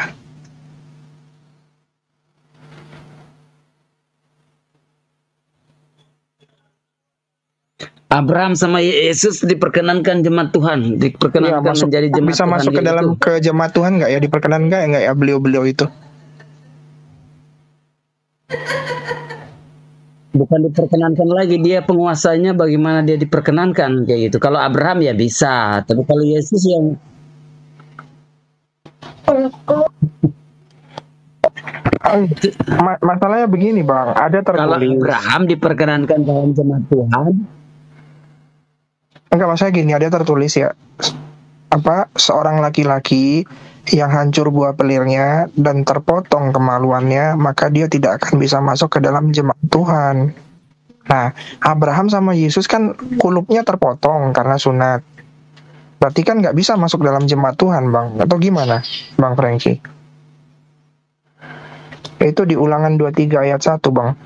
Abraham sama Yesus diperkenankan jemaat Tuhan, Iya, diperkenankan masuk, menjadi jemaat bisa Tuhan masuk ke gitu. dalam ke jemaat Tuhan nggak ya, diperkenan nggak ya nggak ya beliau-beliau itu? Bukan diperkenankan lagi, dia penguasanya bagaimana dia diperkenankan kayak gitu. Kalau Abraham ya bisa, tapi kalau Yesus yang Ma- masalahnya begini bang, ada kalau tertulis. Abraham diperkenankan dalam jemaat Tuhan, Enggak, masalah gini, ada tertulis ya, apa seorang laki-laki yang hancur buah pelirnya dan terpotong kemaluannya, maka dia tidak akan bisa masuk ke dalam jemaat Tuhan. Nah, Abraham sama Yesus kan kulupnya terpotong karena sunat. Berarti kan nggak bisa masuk dalam jemaat Tuhan, bang? Atau gimana, bang Frankie? Itu di Ulangan dua puluh tiga ayat satu, bang.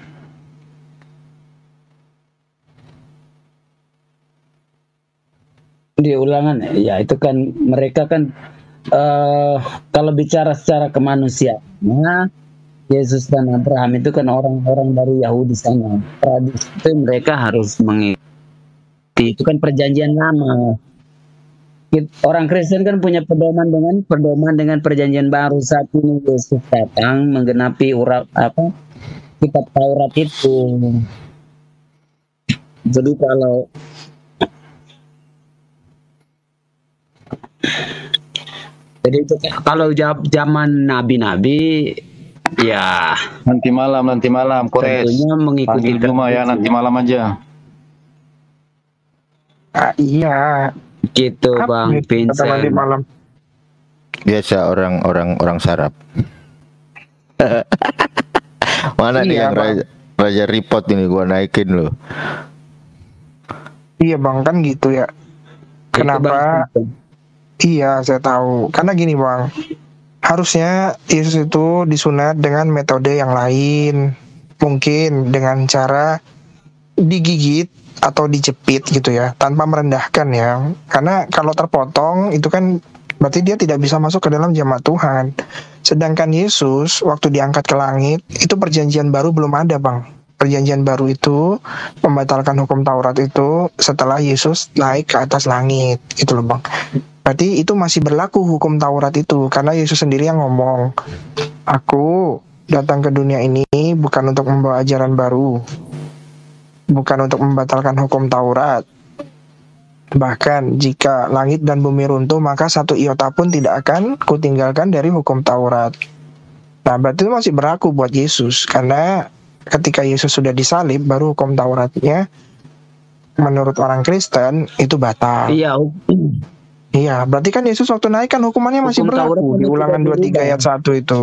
di Ulangan ya itu kan mereka kan eh kalau bicara secara kemanusiaan, Yesus dan Abraham itu kan orang-orang dari Yahudi sana. Tradisi itu mereka harus mengikuti, itu kan perjanjian lama. Orang Kristen kan punya pedoman dengan pedoman dengan perjanjian baru. Saat ini Yesus datang menggenapi urap apa kitab Taurat itu. Jadi kalau jadi itu kalau ja- zaman nabi-nabi ya Nanti malam, nanti malam, Kores. tentunya mengikuti Panggil Juma ya, tradisi. nanti malam aja. Ah, iya. Gitu Apa Bang nih, kata nanti Vincent. malam. Biasa orang-orang orang sarap. Mana nih Iya, yang Bang. raja, Raja report ini gua naikin loh. Iya bang, kan gitu ya. Kenapa? Iya, saya tahu. Karena gini bang, harusnya Yesus itu disunat dengan metode yang lain. Mungkin dengan cara digigit atau dijepit gitu ya, tanpa merendahkan ya. Karena kalau terpotong itu kan berarti dia tidak bisa masuk ke dalam jemaat Tuhan. Sedangkan Yesus waktu diangkat ke langit, itu perjanjian baru belum ada bang. Perjanjian baru itu membatalkan hukum Taurat itu setelah Yesus naik ke atas langit, itu loh bang. Berarti itu masih berlaku hukum Taurat itu, karena Yesus sendiri yang ngomong, aku datang ke dunia ini bukan untuk membawa ajaran baru, bukan untuk membatalkan hukum Taurat. Bahkan jika langit dan bumi runtuh, maka satu iota pun tidak akan kutinggalkan dari hukum Taurat. Nah berarti itu masih berlaku buat Yesus, karena ketika Yesus sudah disalib, baru hukum Tauratnya menurut orang Kristen itu batal. Iya. Iya, berarti kan Yesus waktu naik kan hukumannya masih Hukum berlaku Taurat di Ulangan dua puluh tiga ayat satu itu.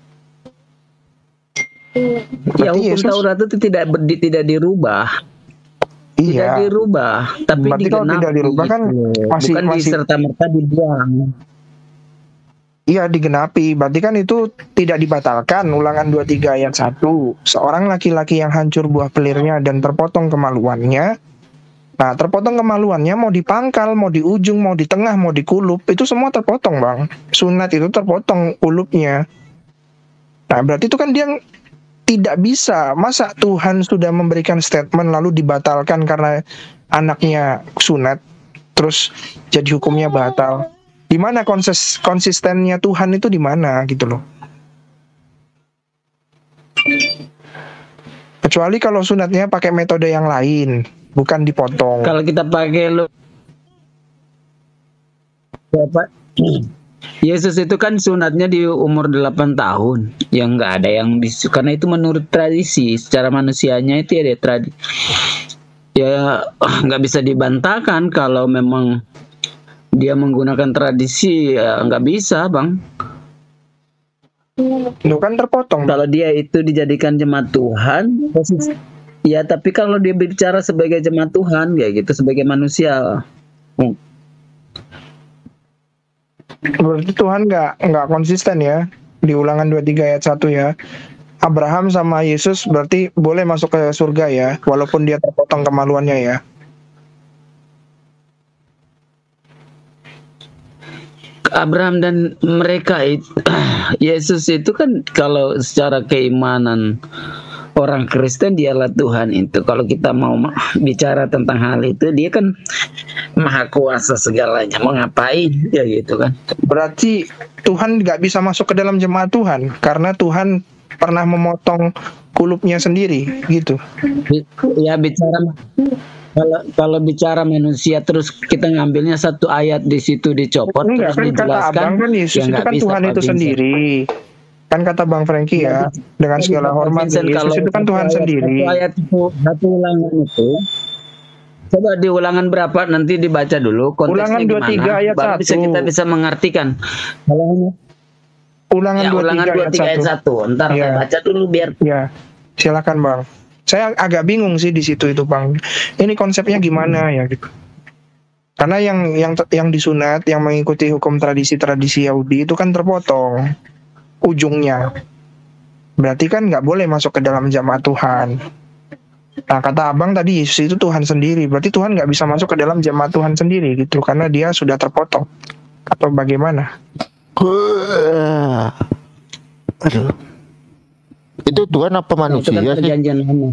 Ya, Berarti hukum Yesus- Taurat itu tidak ber- di- tidak dirubah. Tidak Iya. dirubah, tapi Berarti kalau digenapi tidak dirubah kan gitu. masih- bukan masih- diserta-merta dibuang. Iya digenapi, berarti kan itu tidak dibatalkan. Ulangan dua puluh tiga ayat satu. Seorang laki-laki yang hancur buah pelirnya dan terpotong kemaluannya. Nah terpotong kemaluannya mau di pangkal, mau di ujung, mau di tengah, mau di kulup, itu semua terpotong bang. Sunat itu terpotong kulupnya. Nah berarti itu kan dia tidak bisa. Masa Tuhan sudah memberikan statement lalu dibatalkan karena anaknya sunat, terus jadi hukumnya batal. Di mana konsis konsistennya Tuhan itu di mana gitu loh. Kecuali kalau sunatnya pakai metode yang lain, bukan dipotong. Kalau kita pakai lo Bapak, Yesus itu kan sunatnya di umur delapan tahun. Yang nggak ada yang dis karena itu menurut tradisi, secara manusianya itu ya tradisi. Ya nggak bisa dibantahkan kalau memang dia menggunakan tradisi, ya nggak bisa bang. Lu kan terpotong. Kalau dia itu dijadikan jemaat Tuhan, ya tapi kalau dia bicara sebagai jemaat Tuhan, ya gitu sebagai manusia. Hmm. Berarti Tuhan nggak nggak konsisten ya di Ulangan dua puluh tiga ayat satu ya. Abraham sama Yesus berarti boleh masuk ke surga ya, walaupun dia terpotong kemaluannya ya. Abraham dan mereka itu, Yesus itu kan kalau secara keimanan orang Kristen dialah Tuhan itu. Kalau kita mau bicara tentang hal itu, dia kan maha kuasa segalanya. Mau ngapain ya gitu kan? Berarti Tuhan nggak bisa masuk ke dalam jemaat Tuhan karena Tuhan pernah memotong kulupnya sendiri gitu. Ya bicara kalau kalau bicara manusia terus kita ngambilnya satu ayat di situ dicopot Enggak, terus kan kata dijelaskan. abang kan Yesus ya itu nggak kan bisa, Tuhan Pak itu Vincent. sendiri. Kan kata Bang Franky ya, dengan Jadi, segala Pak hormat Vincent, Yesus kalau itu kan satu Tuhan ayat- sendiri. Satu ayat itu, satu ulangan itu. Coba di ulangan berapa nanti dibaca dulu konteksnya Ulangan dua puluh tiga gimana, ayat baru bisa satu. kita bisa mengartikan. Kalau Ulangan ya, dua puluh ulangan tiga dua puluh tiga ayat satu. Ntar Iya. saya baca dulu biar. Ya, silakan Bang. Saya agak bingung sih di situ itu Bang. Ini konsepnya gimana ya gitu. Karena yang yang yang disunat, yang mengikuti hukum tradisi-tradisi Yahudi itu kan terpotong ujungnya. Berarti kan nggak boleh masuk ke dalam jamaah Tuhan. Nah kata abang tadi Yesus itu Tuhan sendiri. Berarti Tuhan nggak bisa masuk ke dalam jamaah Tuhan sendiri gitu. Karena dia sudah terpotong. Atau bagaimana? Aduh. Itu Tuhan apa manusia Itu kan sih? perjanjian lama.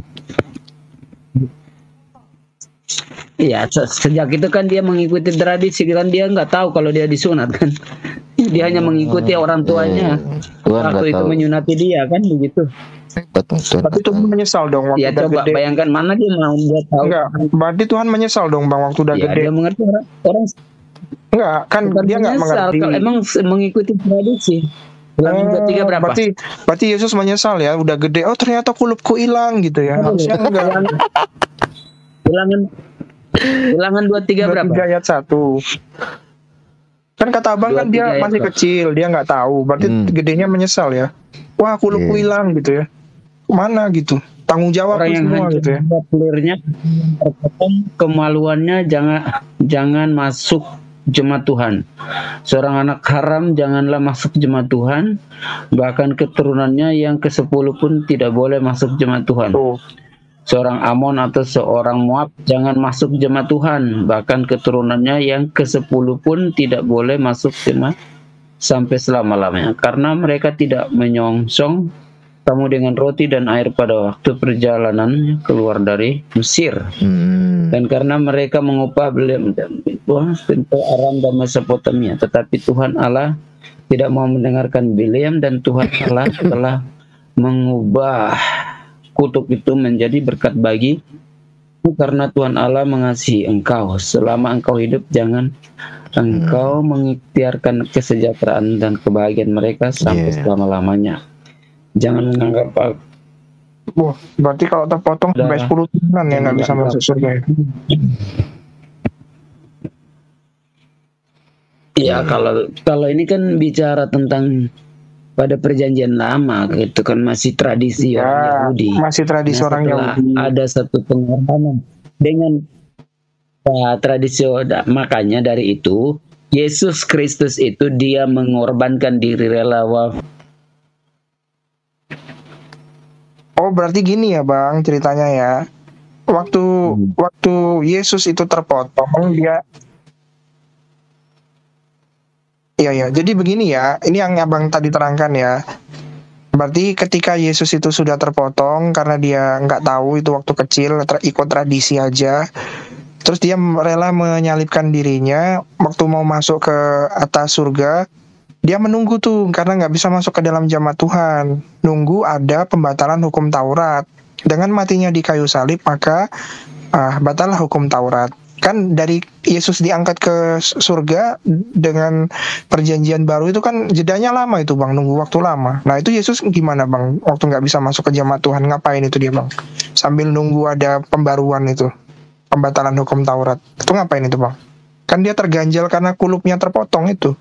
Iya, se- sejak itu kan dia mengikuti tradisi kan dia nggak tahu kalau dia disunat kan. Dia hanya mengikuti orang tuanya. Tuhan nggak Waktu itu tahu. menyunati dia kan begitu. Betul, Tuhan Tapi Tuhan menyesal dong waktu Ya udah coba gede. bayangkan mana dia mau dia tahu. Enggak, berarti Tuhan menyesal dong Bang waktu udah Ya, gede. dia mengerti orang, orang Enggak, kan bukan dia nggak menyesal, mengerti. kalau emang se- mengikuti tradisi. Ulangan dua puluh tiga berapa? Berarti, berarti Yesus menyesal ya, udah gede. Oh ternyata kulupku hilang gitu ya. Harusnya enggak. Ulangan Ulangan dua puluh tiga berapa? dua puluh tiga ayat satu. Kan kata abang kan dia dua puluh tiga ayat masih berapa? kecil, dia nggak tahu. Berarti Hmm. gedenya menyesal ya. Wah kulupku Iya. hilang gitu ya. Mana gitu. tanggung jawab Orang yang semua hancur gitu ya. kulirnya terpotong, kemaluannya jangan jangan masuk jemaat Tuhan. Seorang anak haram janganlah masuk jemaat Tuhan, bahkan keturunannya yang kesepuluh pun tidak boleh masuk jemaat Tuhan. Tuh. Seorang Amon atau seorang Moab jangan masuk jemaat Tuhan, bahkan keturunannya yang kesepuluh pun tidak boleh masuk jemaat sampai selama-lamanya, karena mereka tidak menyongsong kamu dengan roti dan air pada waktu perjalanan keluar dari Mesir. Hmm. Dan karena mereka mengupah beliau pintu Aram dan Mesopotamia, tetapi Tuhan Allah tidak mau mendengarkan Bileam, dan Tuhan Allah telah mengubah kutuk itu menjadi berkat bagi, karena Tuhan Allah mengasihi engkau. Selama engkau hidup, jangan engkau mengikhtiarkan kesejahteraan dan kebahagiaan mereka sampai Yeah. selama-lamanya. Jangan menganggap aku. Wah, berarti kalau terpotong sampai sepuluh turunan ya nggak bisa masuk surga ya. Ya, kalau kalau ini kan bicara tentang pada perjanjian lama, itu kan masih tradisi Ya, orang Yahudi. masih tradisi Nah, orang setelah Yahudi. ada satu pengorbanan dengan uh, tradisi, makanya dari itu Yesus Kristus itu dia mengorbankan diri rela. Oh, berarti gini ya, Bang, ceritanya ya. Waktu Hmm. waktu Yesus itu terpotong, dia Iya ya, jadi begini ya, ini yang Abang tadi terangkan ya. Berarti ketika Yesus itu sudah terpotong karena dia nggak tahu itu waktu kecil, ter- ikut tradisi aja. Terus dia rela menyalibkan dirinya waktu mau masuk ke atas surga. Dia menunggu tuh karena nggak bisa masuk ke dalam jamaah Tuhan. Nunggu ada pembatalan hukum Taurat. Dengan matinya di kayu salib maka ah, batallah hukum Taurat. Kan dari Yesus diangkat ke surga dengan perjanjian baru itu kan jedanya lama itu Bang, nunggu waktu lama. Nah itu Yesus gimana Bang, waktu nggak bisa masuk ke jamaah Tuhan, ngapain itu dia Bang? Sambil nunggu ada pembaruan itu, pembatalan hukum Taurat, itu ngapain itu Bang? Kan dia terganjal karena kulupnya terpotong itu.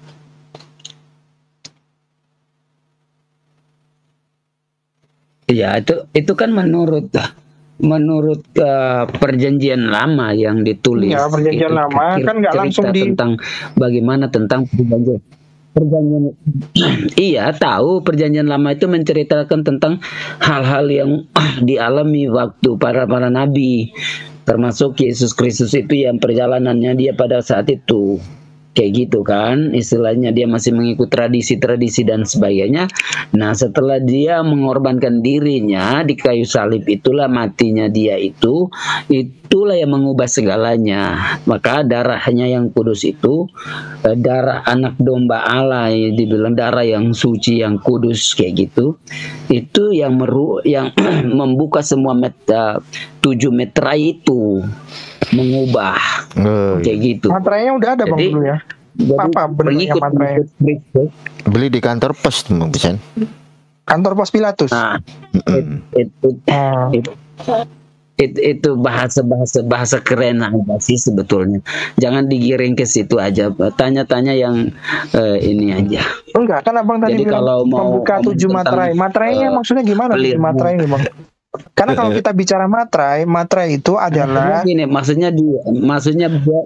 Ya, itu itu kan menurut menurut uh, perjanjian lama yang ditulis. Iya, perjanjian Itu lama cerita kan nggak langsung di tentang bagaimana tentang perjanjian perjanjian iya, tahu perjanjian lama itu menceritakan tentang hal-hal yang dialami waktu para para nabi, termasuk Yesus Kristus itu yang perjalanannya dia pada saat itu. Kayak gitu kan, istilahnya dia masih mengikut tradisi-tradisi dan sebagainya. Nah, setelah dia mengorbankan dirinya di kayu salib, itulah matinya dia itu, itulah yang mengubah segalanya. Maka darahnya yang kudus itu, eh, darah anak domba Allah, yang dibilang darah yang suci, yang kudus kayak gitu. Itu yang meru, yang membuka semua meta, tujuh meterai itu, mengubah Oh, kayak gitu. Materainya udah ada Bang Jadi- dulu ya. Jadi Apa bentuknya pengikut materai? pengikut Kristus. beli di kantor pos tuh Bang Pisan. Kantor pos Pilatus. Nah, itu Ah. itu itu, itu bahasa bahasa bahasa keren aja sih sebetulnya. Jangan digiring ke situ aja. Tanya-tanya yang eh, ini aja. Enggak, kan Abang tadi Jadi bilang kalau mau membuka ngomong tujuh tentang, materai. Materainya eh, maksudnya gimana tujuh pelir- materai ini Bang? Karena kalau kita bicara materai, materai itu Maksudnya adalah gini, maksudnya dia, maksudnya dia,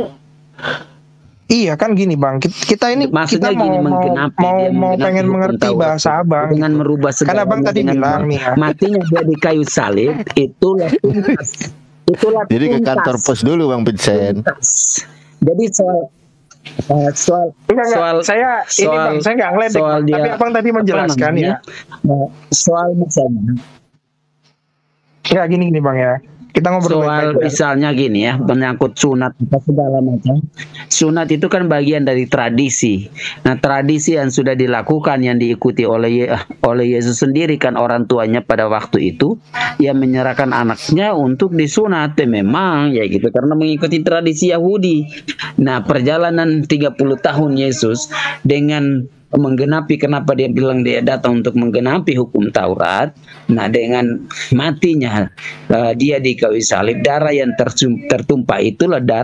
iya kan gini Bang. Kita, kita ini maksudnya kita mau gini, mau menggenapi, mau, dia mau menggenapi pengen hukum mengerti Taurat bahasa itu Abang dengan gitu. merubah Kan segalanya Abang tadi dengan bilang nih ya. matinya dia di kayu salib, itulah tuntas. Itulah Jadi ke tuntas. kantor pos dulu Bang Pisan. Tuntas. Jadi soal uh, soal Enggak, enggak. soal Saya ini soal- Bang, saya nggak ngeledek soal Bang. dia- Tapi Abang tadi apa menjelaskan namanya, ya. uh, soal misalnya Enggak gini gini Bang ya. Kita ngobrol soal baik-baik ya. misalnya gini ya, menyangkut sunat apa segala macam. Sunat itu kan bagian dari tradisi. Nah, tradisi yang sudah dilakukan yang diikuti oleh Ye- oleh Yesus sendiri kan, orang tuanya pada waktu itu yang menyerahkan anaknya untuk disunat. Ya, memang ya gitu karena mengikuti tradisi Yahudi. Nah, perjalanan tiga puluh tahun Yesus dengan menggenapi, kenapa dia bilang dia datang untuk menggenapi hukum Taurat. Nah, dengan matinya uh, dia di kayu salib, darah yang tersum- tertumpah itulah darah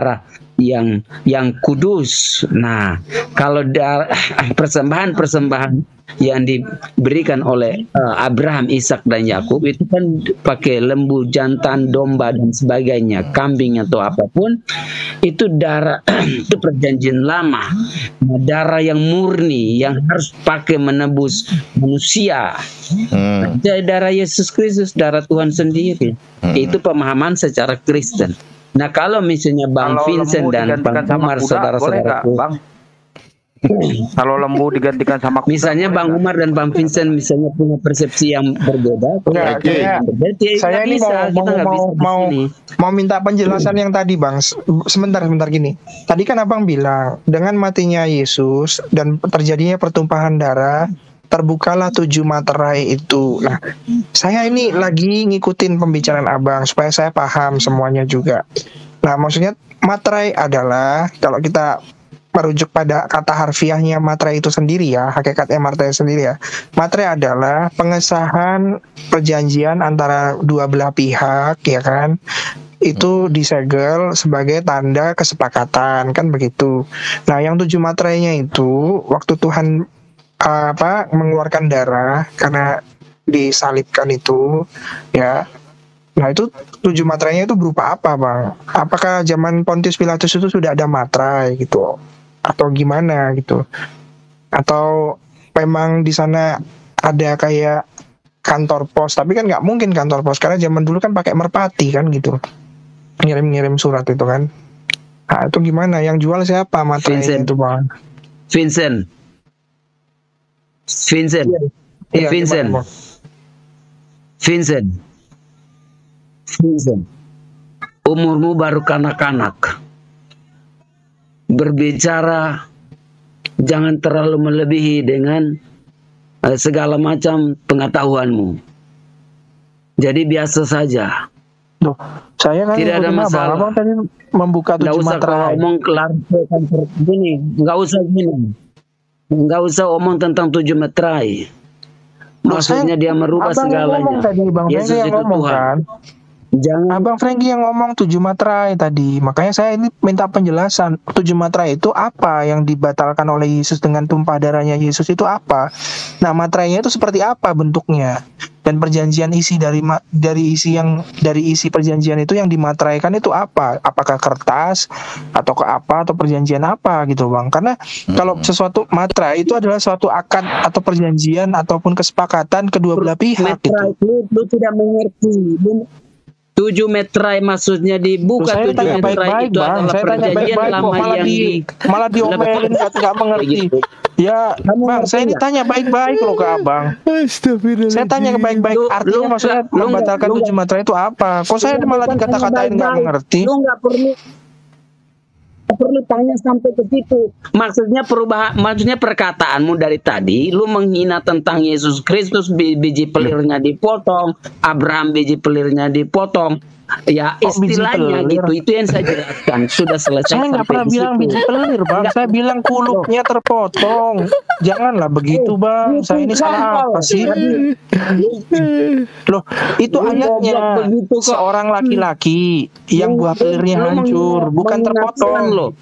yang yang kudus. Nah, kalau darah persembahan-persembahan yang diberikan oleh uh, Abraham, Ishak dan Yakub itu kan pakai lembu, jantan, domba dan sebagainya, kambing atau apapun, itu darah itu perjanjian lama. Nah, darah yang murni yang harus pakai menebus manusia. Hmm. Nah, darah Yesus Kristus, darah Tuhan sendiri. Hmm. Itu pemahaman secara Kristen. Nah, kalau misalnya Bang Kalau Vincent dan Bang Umar, saudara-saudara, Bang? Kalau lembu digantikan sama kuda, misalnya Bang Umar dan Bang Vincent misalnya punya persepsi yang berbeda, Enggak, saya, saya ini bisa, mau mau mau, mau, mau minta penjelasan yang tadi Bang. Sebentar sebentar gini. Tadi kan Abang bilang dengan matinya Yesus dan terjadinya pertumpahan darah, terbukalah tujuh materai itu. Nah, saya ini lagi ngikutin pembicaraan Abang supaya saya paham semuanya juga. Nah, maksudnya materai adalah kalau kita merujuk pada kata harfiahnya materai itu sendiri ya, hakikatnya materai sendiri ya. Materai adalah pengesahan perjanjian antara dua belah pihak, ya kan? Itu disegel sebagai tanda kesepakatan, kan begitu. Nah, yang tujuh materainya itu waktu Tuhan uh, apa mengeluarkan darah karena disalibkan itu, ya. Nah, itu tujuh materainya itu berupa apa, Bang? Apakah zaman Pontius Pilatus itu sudah ada materai gitu? Atau gimana gitu, atau memang di sana ada kayak kantor pos, tapi kan nggak mungkin kantor pos karena zaman dulu kan pakai merpati kan gitu, ngirim-ngirim surat itu kan. Nah, itu gimana, yang jual siapa materinya itu Bang? Vincent Vincent Iya, Vincent gimana, Vincent Vincent umurmu baru kanak-kanak. Berbicara jangan terlalu melebihi dengan uh, segala macam pengetahuanmu. Jadi biasa saja. Duh, saya kan tidak ada masalah. Abang tadi membuka tujuh materai. Nggak usah ngomong kelar gini, nggak usah gini, nggak usah omong tentang tujuh materai. Maksudnya dia merubah Abang segalanya. Tadi Bang Yesus yang itu ngomong, Tuhan. Kan? Jangan. Abang Franky yang ngomong tujuh materai tadi. Makanya saya ini minta penjelasan. Tujuh materai itu apa yang dibatalkan oleh Yesus dengan tumpah darahnya Yesus itu apa? Nah, materainya itu seperti apa bentuknya? Dan perjanjian isi dari dari isi yang dari isi perjanjian itu yang dimateraikan itu apa? Apakah kertas atau ke apa atau perjanjian apa gitu, Bang? Karena hmm. kalau sesuatu materai itu adalah suatu akad atau perjanjian ataupun kesepakatan kedua belah pihak materai gitu. Lu tidak mengerti. Lu tujuh meterai maksudnya dibuka tujuh meterai itu bang. adalah saya perjanjian baik -baik, lama malah yang di, di malah diomelin nggak mengerti. Ya, Kamu Bang, saya ini tanya baik-baik loh ke Abang. Saya tanya baik-baik, artinya lu, maksudnya lu, membatalkan lu, tujuh materai itu apa? Kok saya malah dikata-katain nggak mengerti? Lu nggak perlu perlu tanya sampai ke situ. Maksudnya perubahan, maksudnya perkataanmu dari tadi, lu menghina tentang Yesus Kristus, biji pelirnya dipotong, Abraham biji pelirnya dipotong. Ya istilahnya gitu, itu yang saya jelaskan. Sudah selesai. Saya nggak pernah bilang biji pelir, Bang. Saya bilang kulupnya terpotong. Janganlah begitu, Bang. Saya ini salah apa sih? Loh, itu ayatnya seorang laki-laki yang buah pelirnya hancur, bukan terpotong loh.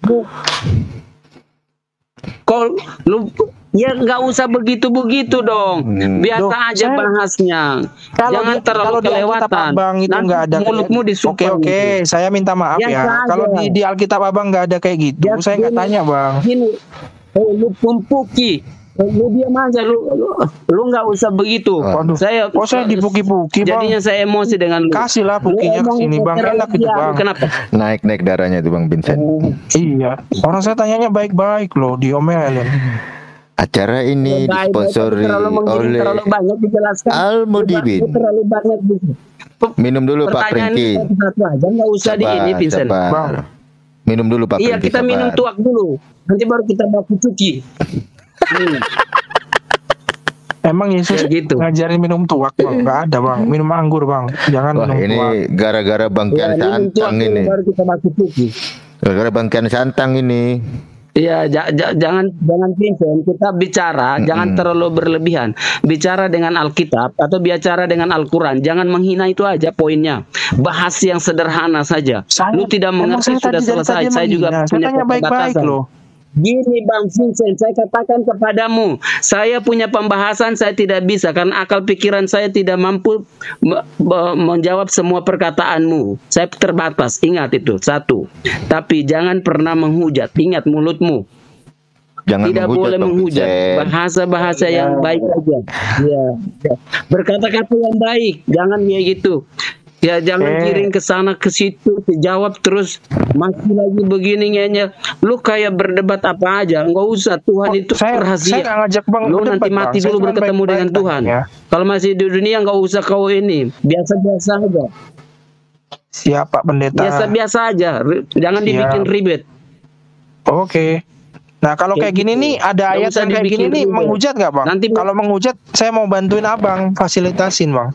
Kok lu ya nggak usah begitu-begitu dong. Biasa Duh, aja saya, bahasnya. Jangan di, terlalu kelewatan. Abang itu nggak ada mulutmu disupport. Oke, oke, gitu. Saya minta maaf ya. ya. Kalau di, di Alkitab Abang nggak ada kayak gitu. Ya, saya nggak tanya, Bang. Gini, oh, lu pumpuki. Lu diam aja, lu lu nggak usah begitu. Waduh, saya kok saya dipuki-puki, Bang. Jadinya saya emosi dengan lu. Kasihlah pukinya ke sini, Bang. Enak itu, Bang. Kenapa? Naik-naik darahnya itu, Bang Vincent. Oh, iya. Orang saya tanyanya baik-baik loh, diomelin. Acara ini disponsori oleh Al-Mudibin. Minum dulu Pak Franky. Nggak usah di ini, Vincent. Minum dulu Pak Franky. Iya, kita minum tuak dulu. Nanti baru kita baku cuci. Emang Yesus ya gitu ngajarin minum tuak, Bang? Nggak ada, Bang. Minum anggur, Bang. Jangan Wah, minum ini tuak. Gara-gara bangkian ya, santang ini. Gara-gara bangkian santang ini. Iya, ja- ja- jangan jangan Vincent, kita bicara Mm-mm. jangan terlalu berlebihan. Bicara dengan Alkitab atau bicara dengan Al-Qur'an, jangan menghina itu aja poinnya. Bahas yang sederhana saja. Saya, Lu tidak emang mengerti saya sudah tadi dari selesai. tadi Saya juga menghina. Saya punya tanya baik-baik keterbatasan. loh. Gini Bang Vincent, saya katakan kepadamu, saya punya pembahasan saya tidak bisa karena akal pikiran saya tidak mampu me- me- menjawab semua perkataanmu. Saya terbatas, ingat itu satu. Tapi jangan pernah menghujat, ingat mulutmu. Jangan Tidak menghujat, boleh Bang menghujat, Vincent. bahasa-bahasa yang baik aja. Ya, ya. Berkata-kata yang baik, jangan kayak gitu. Ya jangan Eh. kiring ke sana ke situ, jawab terus masih lagi begini ngenya. Lu kayak berdebat apa aja, nggak usah. Tuhan Oh, itu saya- rahasia. saya nggak ngajak Bang Lu berdebat, nanti Bang. mati Saya dulu cuma bertemu baik-baik dengan Tuhan. tanya. Kalau masih di dunia nggak usah kau ini, biasa-biasa aja. Siap Pak Pendeta. Biasa-biasa aja, Ri- jangan Siap. dibikin ribet. Oke. Nah kalau kayak Kayak gini gitu. nih ada Nggak ayat usah yang kayak dibikin gini nih ribet. menghujat nggak Bang? Nanti- Kalau menghujat saya mau bantuin Abang fasilitasin Bang.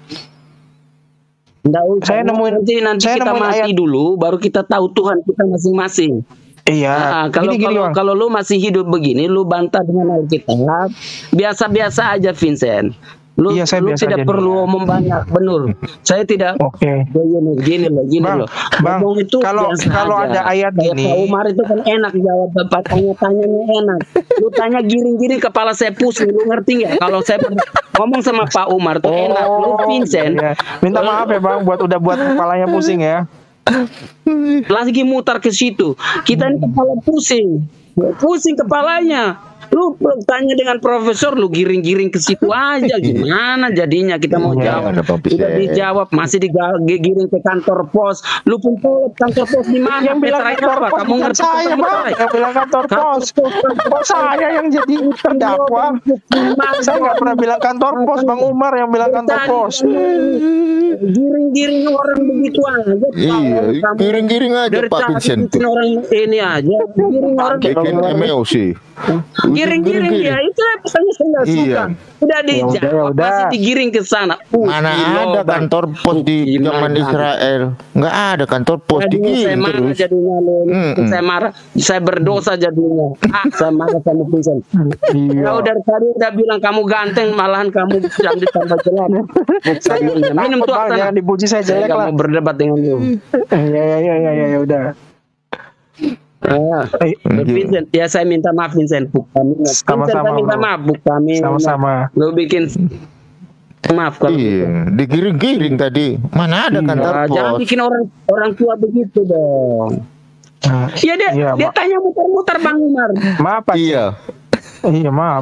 Nggak usah. Saya nemuin- nanti nanti saya kita nemuin mati ayat- dulu, baru kita tahu Tuhan kita masing-masing. Iya. Nah, kalau Gini-gini kalau Bang. kalau lu masih hidup begini, lu bantah dengan Alkitab, biasa-biasa aja Vincent. Lu, Iya, saya lu biasa tidak aja perlu nih. omong banyak, benar. Saya tidak Oke. begini, gini loh, gini Bang, loh. Bang, Ngomong itu kalau- biasa kalau aja. ada ayat Kayak gini- Pak Umar itu kan enak jawab, Bapak tanya-tanyanya enak. Lu tanya giring-giring kepala saya pusing, lu ngerti nggak? Kalau saya ber- ngomong sama Pak Umar tuh enak, lu Vincent. Iya. Minta maaf ya Bang buat udah buat kepalanya pusing ya. Lagi mutar ke situ. Kita ini kepala pusing. Pusing kepalanya. Lu tanya dengan profesor, lu giring-giring ke situ aja. Gimana jadinya kita mau Iya, jawab? ada Bang Tidak Vincent. dijawab, masih digiring ke kantor pos. Lu pun tahu kantor pos di mana? Yang bilang Petranya kantor apa? pos Kamu bukan ngerti saya kantor Bang. pos? Yang bilang kantor pos. Kok saya yang jadi terdakwa? Saya nggak pernah bilang kantor pos, Bang Umar yang bilang kantor pos. Giring-giring orang begitu aja. Iya, Kamu- giring-giring aja dari Pak tadi Vincent bikin tuh. orang ini aja. Giring orang Bikin M L C. giring-giring ya itu pesannya saya nggak suka. Iya. Udah dijawab, Ya udah, ya udah. masih digiring ke sana. Uh, Mana gila, ada Bang. kantor pos di Gimana? zaman Israel? Nggak ada kantor pos, Jadinya saya digiring marah terus. jadinya loh. Mm-mm. Saya marah, saya berdosa jadinya. Ah, saya marah sama Vincent. Iya. Kau dari tadi udah bilang kamu ganteng, malahan kamu jam ditambah jelek. Bukan, minum tuh Bang, sana. jangan dipuji saya Saya jelek nggak lah. mau berdebat dengan lu. Iya iya iya iya ya, udah. Ah, Eh, Vincent, ya saya minta maaf Vincent, bukan. Vincent, Sama-sama, saya minta Bro. maaf, bukan. Sama-sama. Lu bikin maaf kalau Iya, digiring-giring tadi. Mana ada kantor Ah, jangan pos? bikin orang orang tua begitu dong. Nah, Iya dia Iya, dia Ma- tanya muter-muter Bang Umar. maaf Pak. Iya. Iya maaf.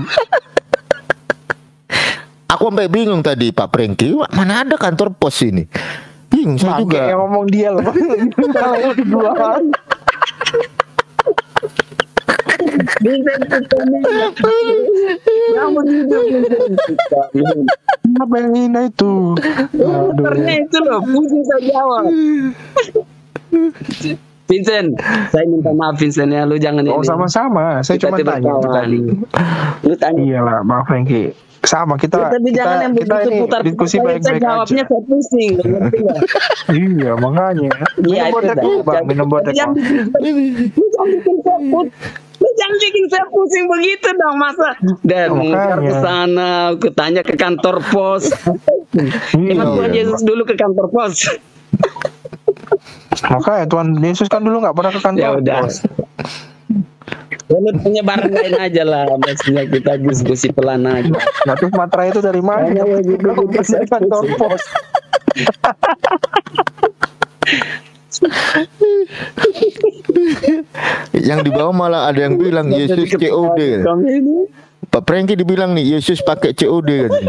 Aku sampai bingung tadi Pak Prengki, "Wah, mana ada kantor pos ini?" Bingung saya Bangke juga. yang ngomong dia loh. Kalau yang kedua. Vincent Vincent. Jangan hidup Vincent. Apa yang hina itu? Aduh. Muternya itu loh, pusing saya jawab. Vincent, saya minta maaf Vincent ya, lu jangan Oh ini. sama-sama. Saya Kita cuma tidak tanya itu kawan. tadi. Lu tanya. Iyalah Bang Franky. Sama kita Ya, tapi kita, jangan yang kita begitu ini putar diskusi saya baik-baik jawabnya aja. saya pusing, ngerti nggak? Iya makanya. Iya, Minum itu bodek dah. dulu, Bang, Jangan- minum bodek. jangan Bang. bikin- Lu jangan bikin saya put- lu jangan bikin saya pusing begitu dong masa. Dan Makanya. muter ke sana, aku tanya ke kantor pos. Emang Tuhan Iya. Yesus dulu ke kantor pos. Makanya Tuhan Yesus kan dulu nggak pernah ke kantor. Ya udah. pos. Ya, lu punya barang lain aja lah, maksudnya kita diskusi pelan aja. Nah terus materai itu dari mana? Hanya begitu Kalau kita dari kantor pos. Yang di bawah malah ada yang bilang Yesus C O D. Kami ini. Pak Prengki dibilang nih Yesus pakai C O D katanya.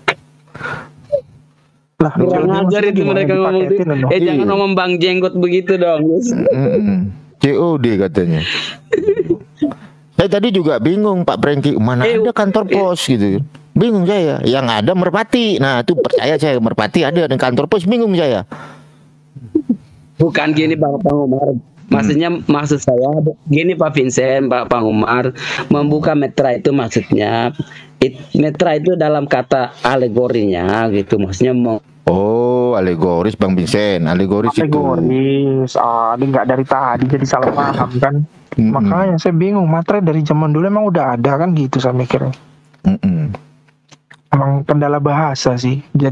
Lah, Kurang jadi ajar maksudnya itu gimana mereka ngomong itu. dipaketin, loh? Eh jangan Iya. ngomong Bang Jenggot begitu dong. Mm-mm. C O D katanya. Saya tadi juga bingung Pak Prengki, mana Eh, ada kantor pos gitu. Bingung saya. Yang ada Merpati. Nah, itu percaya saya Merpati ada dan kantor pos, bingung saya. Bukan gini Bang Bang Umar. Maksudnya maksud saya gini Pak Vincent, Pak Bang Umar, membuka metra itu maksudnya it, metra itu dalam kata alegorinya gitu, maksudnya mau Oh, alegoris Bang Vincent, alegoris, alegoris. Ah, ini nggak dari tadi jadi salah paham kan. Mm-mm. Makanya saya bingung, materai dari zaman dulu emang udah ada kan gitu saya mikirnya. Mm-mm. Emang kendala bahasa sih. Jadi